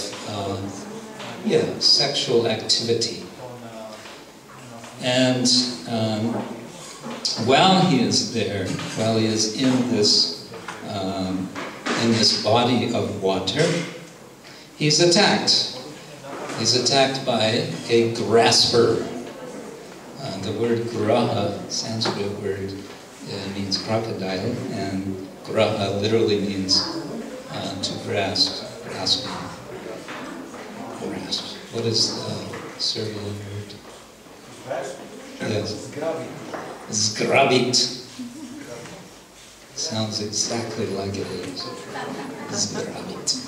sexual activity. And while he is there, while he is in this body of water, he's attacked. He's attacked by a grasper. The word graha, Sanskrit word, means crocodile, and graha literally means to grasp, grasping. Grasp. What is the Serbian word? Yes. Zgrabit. Sounds exactly like it is. Zgrabit.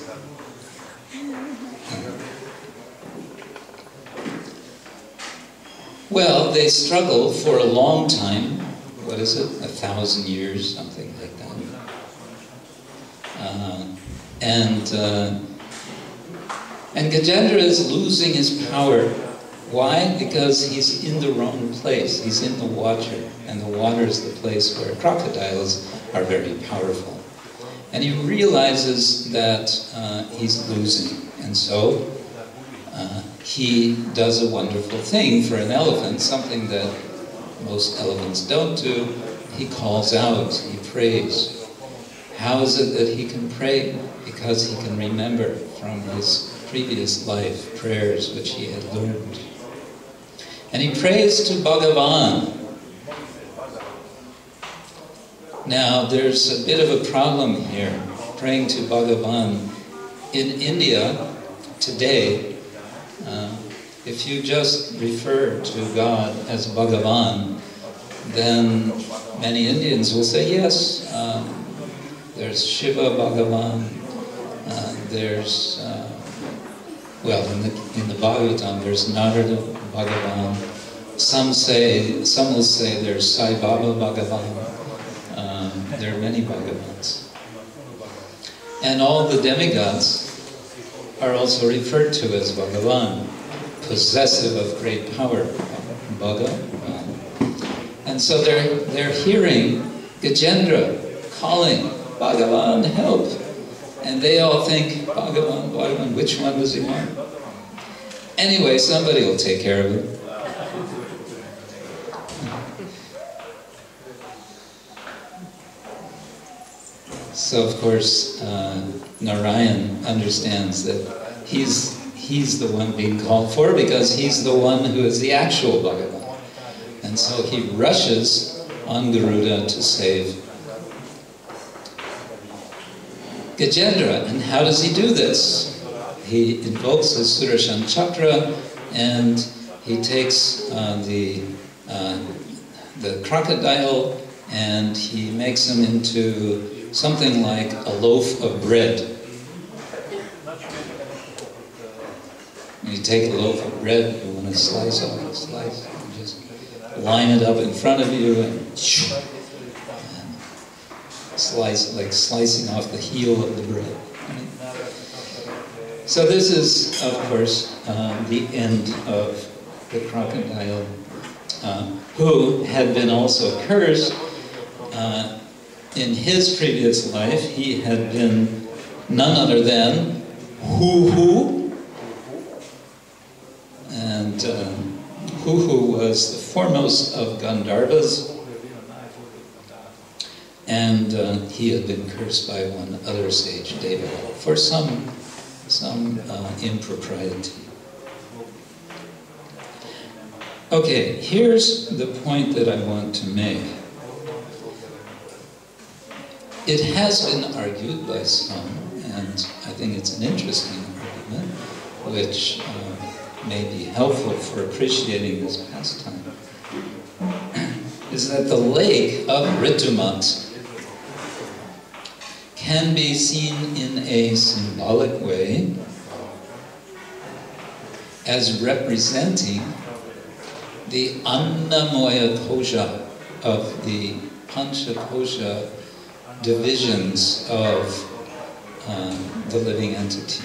Well, they struggle for a long time. What is it? 1,000 years, something like that. And Gajendra is losing his power. Why? Because he's in the wrong place. He's in the water, and the water is the place where crocodiles are very powerful. And he realizes that he's losing, and so he does a wonderful thing for an elephant, something that most elephants don't do. He calls out, he prays. How is it that he can pray? Because he can remember from his previous life prayers which he had learned. And he prays to Bhagavan. Now, there's a bit of a problem here, praying to Bhagavan. In India, today, if you just refer to God as Bhagavan, then many Indians will say, yes, there's Shiva Bhagavan, there's, in the Bhagavatam, there's Narada Bhagavan. Some will say there's Sai Baba Bhagavan. There are many Bhagavans. And all the demigods are also referred to as Bhagavan, possessive of great power, Bhagavan. And so they're hearing Gajendra calling, Bhagavan, help. And they all think, Bhagavan, which one does he want? Anyway, somebody will take care of him. So of course, Narayan understands that he's the one being called for because he's the one who is the actual Bhagavan. And so he rushes on Garuda to save Gajendra. And how does he do this? He invokes his Sudarshan Chakra and he takes the crocodile and he makes him into something like a loaf of bread. You take a loaf of bread, you want to slice off a slice, and just line it up in front of you and slice, like slicing off the heel of the bread. So this is, of course, the end of the crocodile, who had been also cursed. In his previous life, he had been none other than Huhu. And Huhu was the foremost of Gandharvas. And he had been cursed by one other sage, Deva, for some impropriety. Okay, here's the point that I want to make. It has been argued by some, and I think it's an interesting argument, which may be helpful for appreciating this pastime is that the lake of Ritumat can be seen in a symbolic way as representing the Annamoya Kosha of the Panchakosha divisions of the living entity.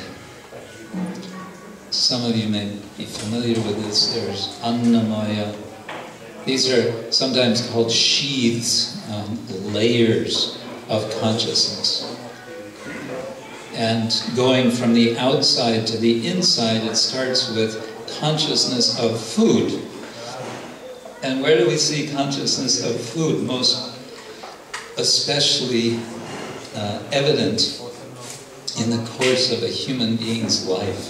Some of you may be familiar with this. There's Annamaya. These are sometimes called sheaths, layers of consciousness. And going from the outside to the inside, it starts with consciousness of food. And where do we see consciousness of food? Most especially evident in the course of a human being's life.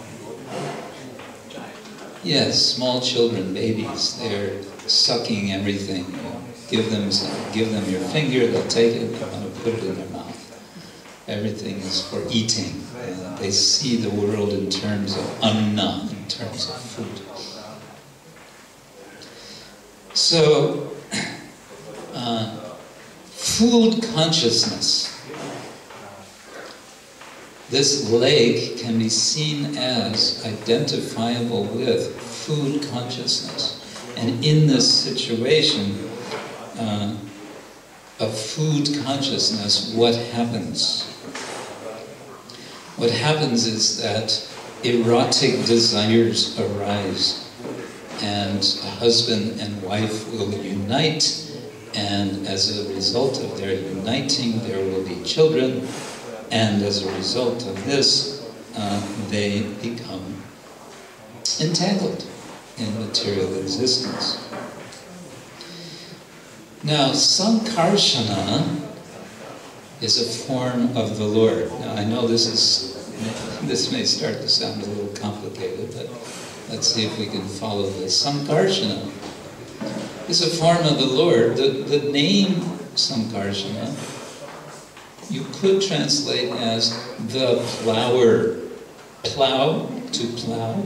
Yes, small children, babies, they're sucking everything. Give them your finger, they'll take it, they want to put it in their mouth. Everything is for eating. They see the world in terms of anna, in terms of food. So, food consciousness. This lake can be seen as identifiable with food consciousness. And in this situation of food consciousness, what happens? What happens is that erotic desires arise, and a husband and wife will unite, and as a result of their uniting, there will be children, and as a result of this, they become entangled in material existence. Now, Sankarshana is a form of the Lord. Now, I know this may start to sound a little complicated, but let's see if we can follow this. Sankarshana is a form of the Lord. The name Sankarshana, you could translate as the plower. Plow, to plow,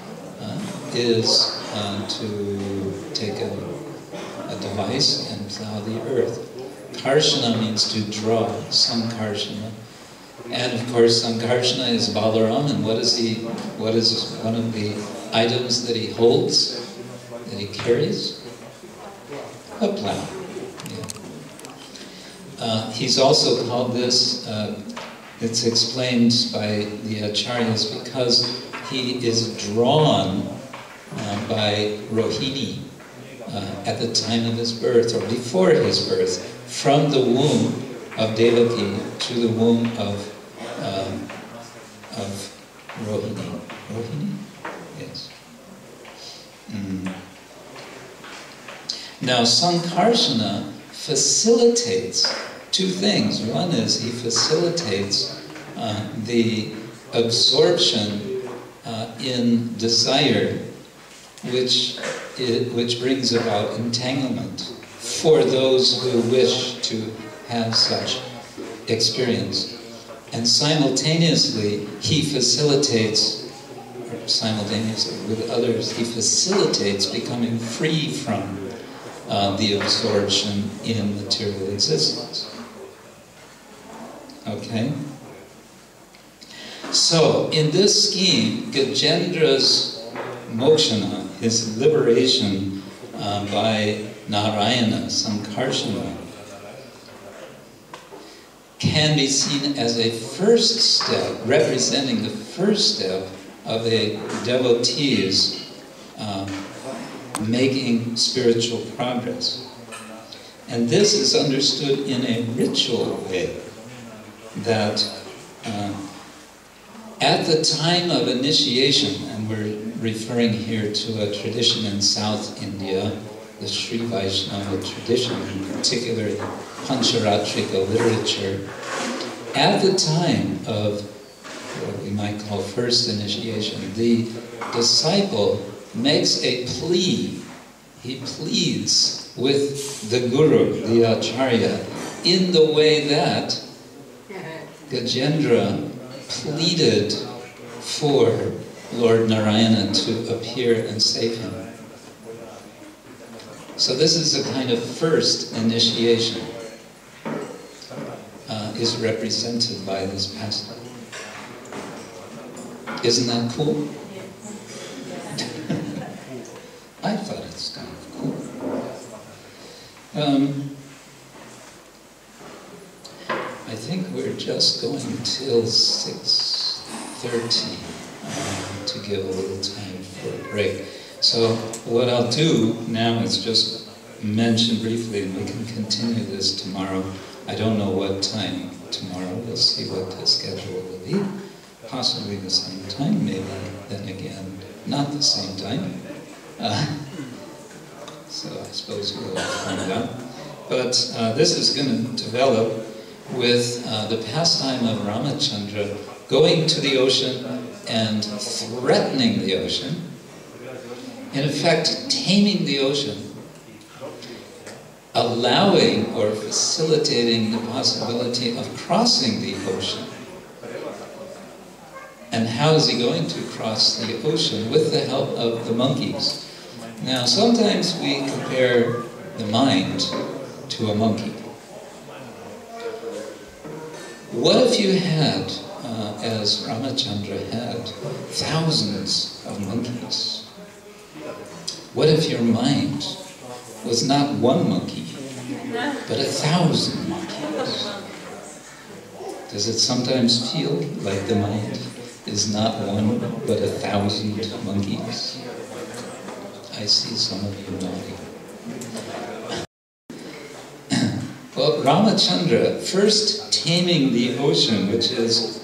is to take a device and plow the earth. Karshana means to draw, Sankarshana. And of course, Sankarshana is Balaram, and what is one of the items that he holds, that he carries? A plow. Yeah. He's also called this, it's explained by the Acharyas, because he is drawn by Rohini at the time of his birth, or before his birth, from the womb of Devaki to the womb of Rohini. Rohini? Yes. Now, Sankarshana facilitates two things. One is he facilitates the absorption in desire, which brings about entanglement for those who wish to have such experience. And simultaneously, he facilitates, or simultaneously with others, he facilitates becoming free from the absorption in material existence. Okay? So, in this scheme, Gajendra's mokshana, his liberation by Narayana, Sankarshana, can be seen as a first step, representing the first step of a devotee's making spiritual progress. And this is understood in a ritual way, that at the time of initiation, and we're referring here to a tradition in South India, the Sri Vaishnava tradition, in particular Pancharatrika literature, at the time of what we might call first initiation, the disciple makes a plea. He pleads with the Guru, the Acharya, in the way that Gajendra pleaded for Lord Narayana to appear and save him. So this is a kind of first initiation, is represented by this pastime. Isn't that cool? I thought it's kind of cool. I think we're just going till 6:30 to give a little time for a break. So what I'll do now is just mention briefly, and we can continue this tomorrow. I don't know what time tomorrow. We'll see what the schedule will be. Possibly the same time, maybe then again not the same time. So I suppose we'll find out. But this is going to develop with the pastime of Ramachandra going to the ocean and threatening the ocean. In effect, taming the ocean, allowing or facilitating the possibility of crossing the ocean. And how is he going to cross the ocean? With the help of the monkeys. Now, sometimes we compare the mind to a monkey. What if you had, as Ramachandra had, thousands of monkeys? What if your mind was not one monkey, but 1,000 monkeys? Does it sometimes feel like the mind is not one, but 1,000 monkeys? I see some of you nodding. Well, Ramachandra, first taming the ocean, which is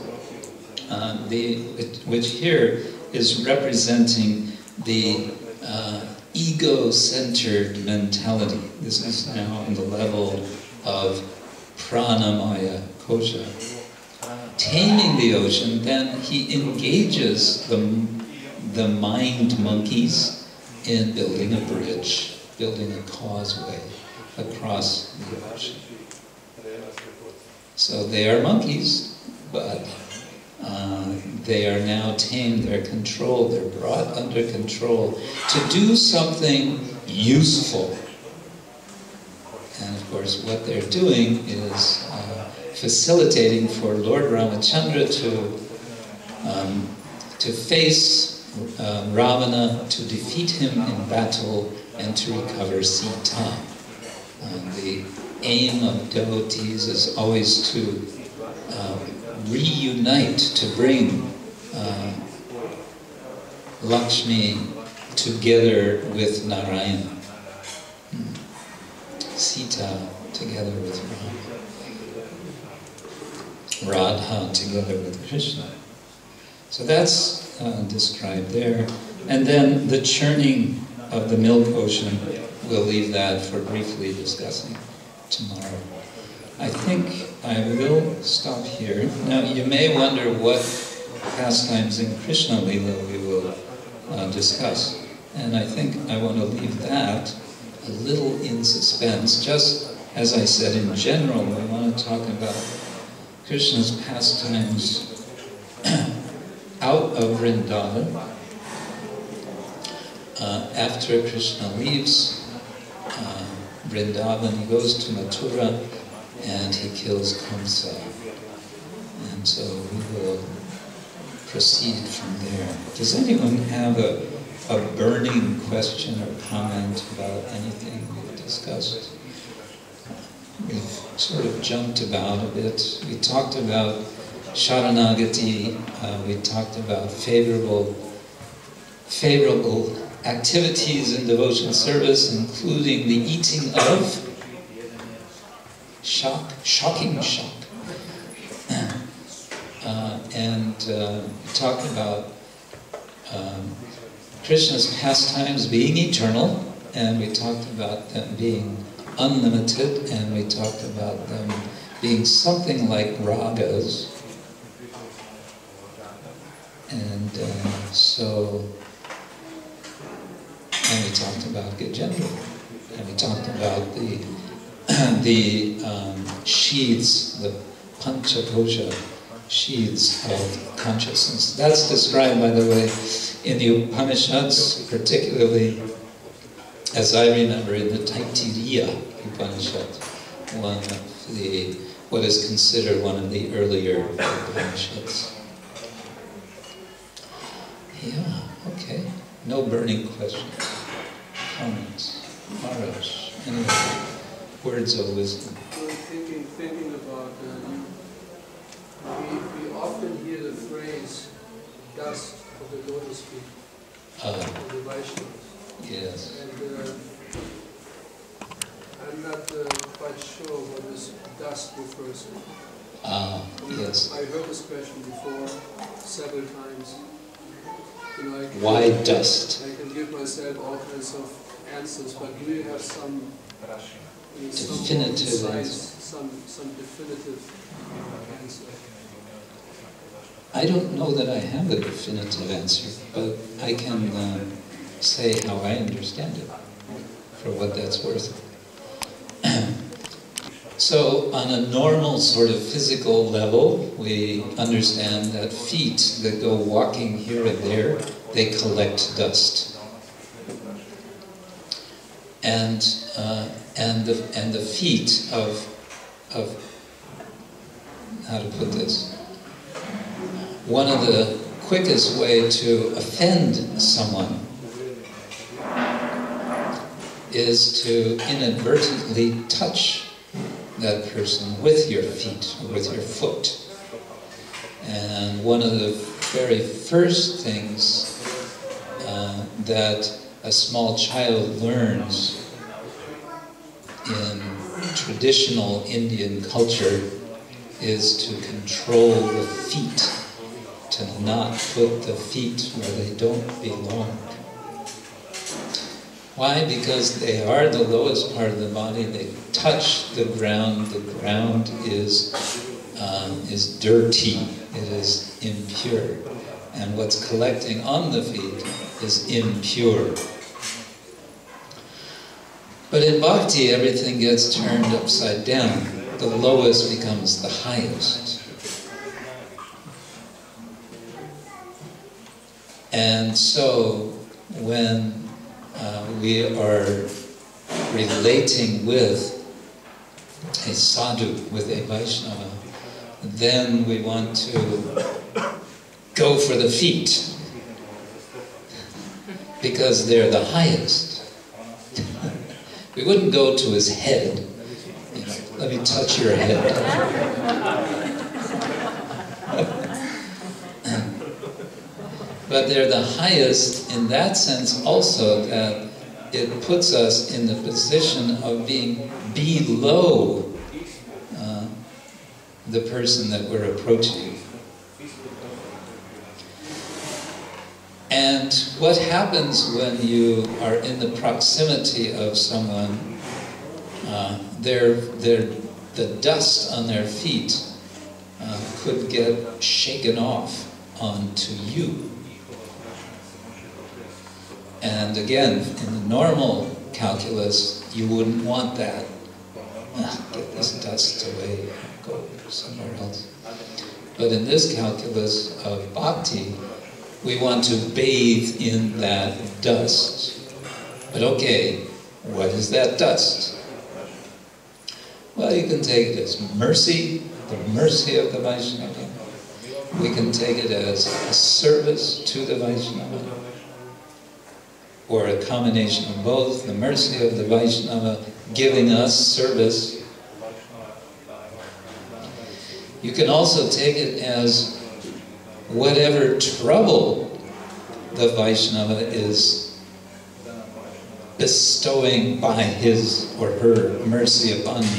which here is representing the ego-centered mentality. This is now on the level of pranamaya kosha. Taming the ocean, then he engages the mind monkeys in building a bridge, building a causeway across the ocean. So they are monkeys, but they are now tamed, they're controlled, they're brought under control to do something useful. And of course what they're doing is facilitating for Lord Ramachandra to face Ravana, to defeat him in battle, and to recover Sita. The aim of devotees is always to reunite, to bring Lakshmi together with Narayana, Sita together with Rama, Radha together with Krishna. So that's described there. And then the churning of the milk ocean, we'll leave that for briefly discussing tomorrow. I think I will stop here. Now you may wonder what pastimes in Krishna Lila we will discuss. And I think I want to leave that a little in suspense. Just as I said, in general, we want to talk about Krishna's pastimes out of Vrindavan. After Krishna leaves Vrindavan, he goes to Mathura and he kills Kamsa. And so we will proceed from there. Does anyone have a burning question or comment about anything we've discussed? We've sort of jumped about a bit. We talked about Sharanagati, we talked about favorable activities in devotion service, including the eating of shocking shock. And we talked about Krishna's pastimes being eternal, and we talked about them being unlimited, and we talked about them being something like ragas. And and we talked about Gajendra, and we talked about the sheaths, the Panchakosha, sheaths of consciousness. That's described, by the way, in the Upanishads, particularly, as I remember, in the Taittiriya Upanishad, what is considered one of the earlier Upanishads. Yeah, okay. No burning questions, comments. Maharaj, any words of wisdom? Thinking about, we often hear the phrase dust of the lotus feet of the Vaishnavas. Yes. And I'm not quite sure what this dust refers to. Yes. I heard this question before several times. You know, Why dust? I can give myself all kinds of answers, but do you have some definitive answer? Some definitive answer? I don't know that I have a definitive answer, but I can say how I understand it, for what that's worth. So, on a normal sort of physical level, we understand that feet that go walking here and there, they collect dust. And the feet of how to put this? One of the quickest way to offend someone is to inadvertently touch that person with your feet or with your foot. And one of the very first things that a small child learns in traditional Indian culture is to control the feet, to not put the feet where they don't belong. Why? Because they are the lowest part of the body. They touch the ground. The ground is dirty. It is impure. And what's collecting on the feet is impure. But in bhakti, everything gets turned upside down. The lowest becomes the highest. And so, when we are relating with a sadhu, with a Vaishnava, then we want to go for the feet, because they're the highest. We wouldn't go to his head. You know, let me touch your head. But they're the highest in that sense also, that it puts us in the position of being below the person that we're approaching. And what happens when you are in the proximity of someone, the dust on their feet could get shaken off onto you. And again, in the normal calculus, you wouldn't want that. Get this dust away, go somewhere else. But in this calculus of bhakti, we want to bathe in that dust. But okay, what is that dust? Well, you can take it as mercy, the mercy of the Vaishnava. We can take it as a service to the Vaishnava, or a combination of both, the mercy of the Vaishnava giving us service. You can also take it as whatever trouble the Vaishnava is bestowing by his or her mercy upon me.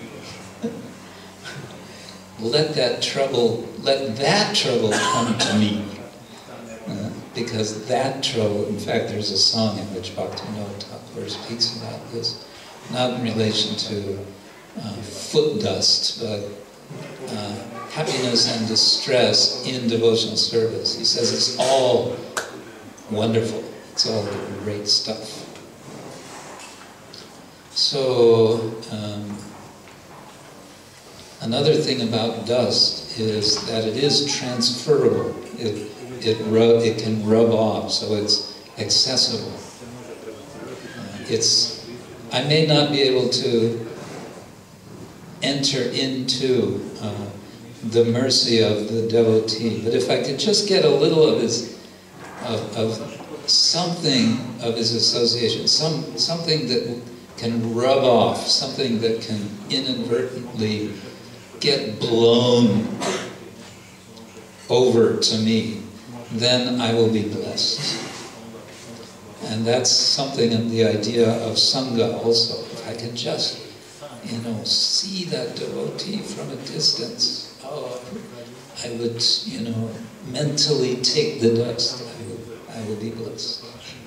Let that trouble come to me. Because that trouble, in fact, there's a song in which Bhaktivinoda Thakur speaks about this, not in relation to foot dust, but happiness and distress in devotional service. He says it's all wonderful. It's all great stuff. So, another thing about dust is that it is transferable. It can rub off, so it's accessible. I may not be able to enter into the mercy of the devotee, but if I could just get a little of something of his association, something that can rub off, something that can inadvertently get blown over to me, then I will be blessed. And that's something in the idea of Sangha also. If I can just, see that devotee from a distance, I would, mentally take the dust. I will be blessed.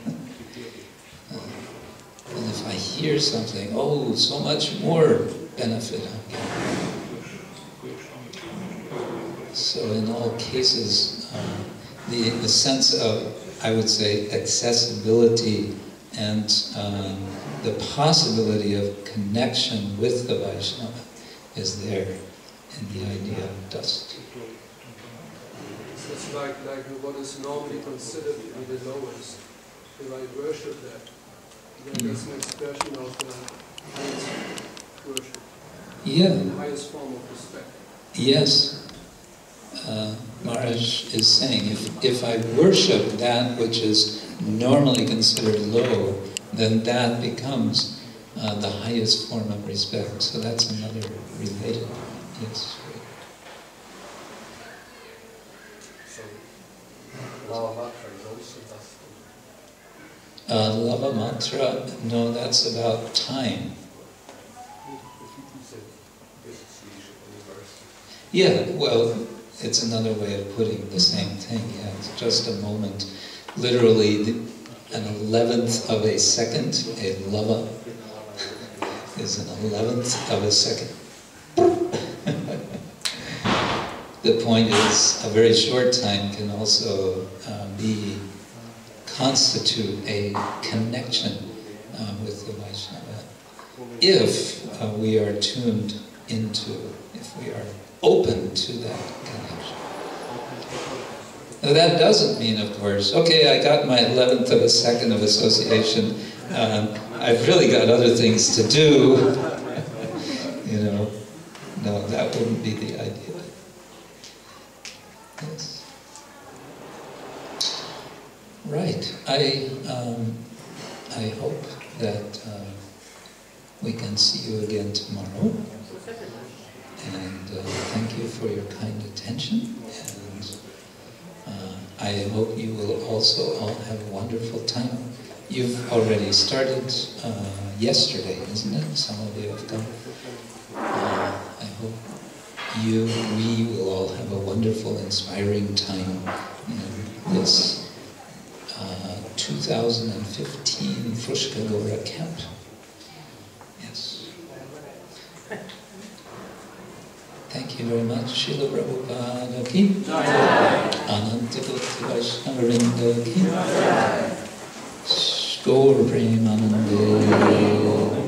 And if I hear something, so much more benefit I'm getting. So in all cases, the sense of, I would say, accessibility and the possibility of connection with the Vaishnava is there in the idea of dust. So it's like what is normally considered to be the lowest. If I worship that, then that's an expression of the highest worship. Yeah. The highest form of respect. Yes. Maharaj is saying, if I worship that which is normally considered low, then that becomes the highest form of respect. So that's another related. Yes. So, Lavamatra is also dust. Lavamatra, no, that's about time. Yeah, well, it's another way of putting the same thing. Yeah, it's just a moment. Literally, an 11th of a second, a lava is an 11th of a second. The point is, a very short time can also constitute a connection with the Vaishnava. If we are tuned into, if we are open to that connection. Now that doesn't mean, of course, okay, I got my 11th of a second of association, I've really got other things to do. No, that wouldn't be the idea. Yes. Right. I hope that we can see you again tomorrow. And thank you for your kind attention. And I hope you will also all have a wonderful time. You've already started yesterday, isn't it? Some of you have come. I hope we will all have a wonderful, inspiring time in this 2015 Pushkagora camp. Yes. Thank you very much. Srila Prabhupada ki Ananta Koti Vaishnavarinda ki Gaur Premanande.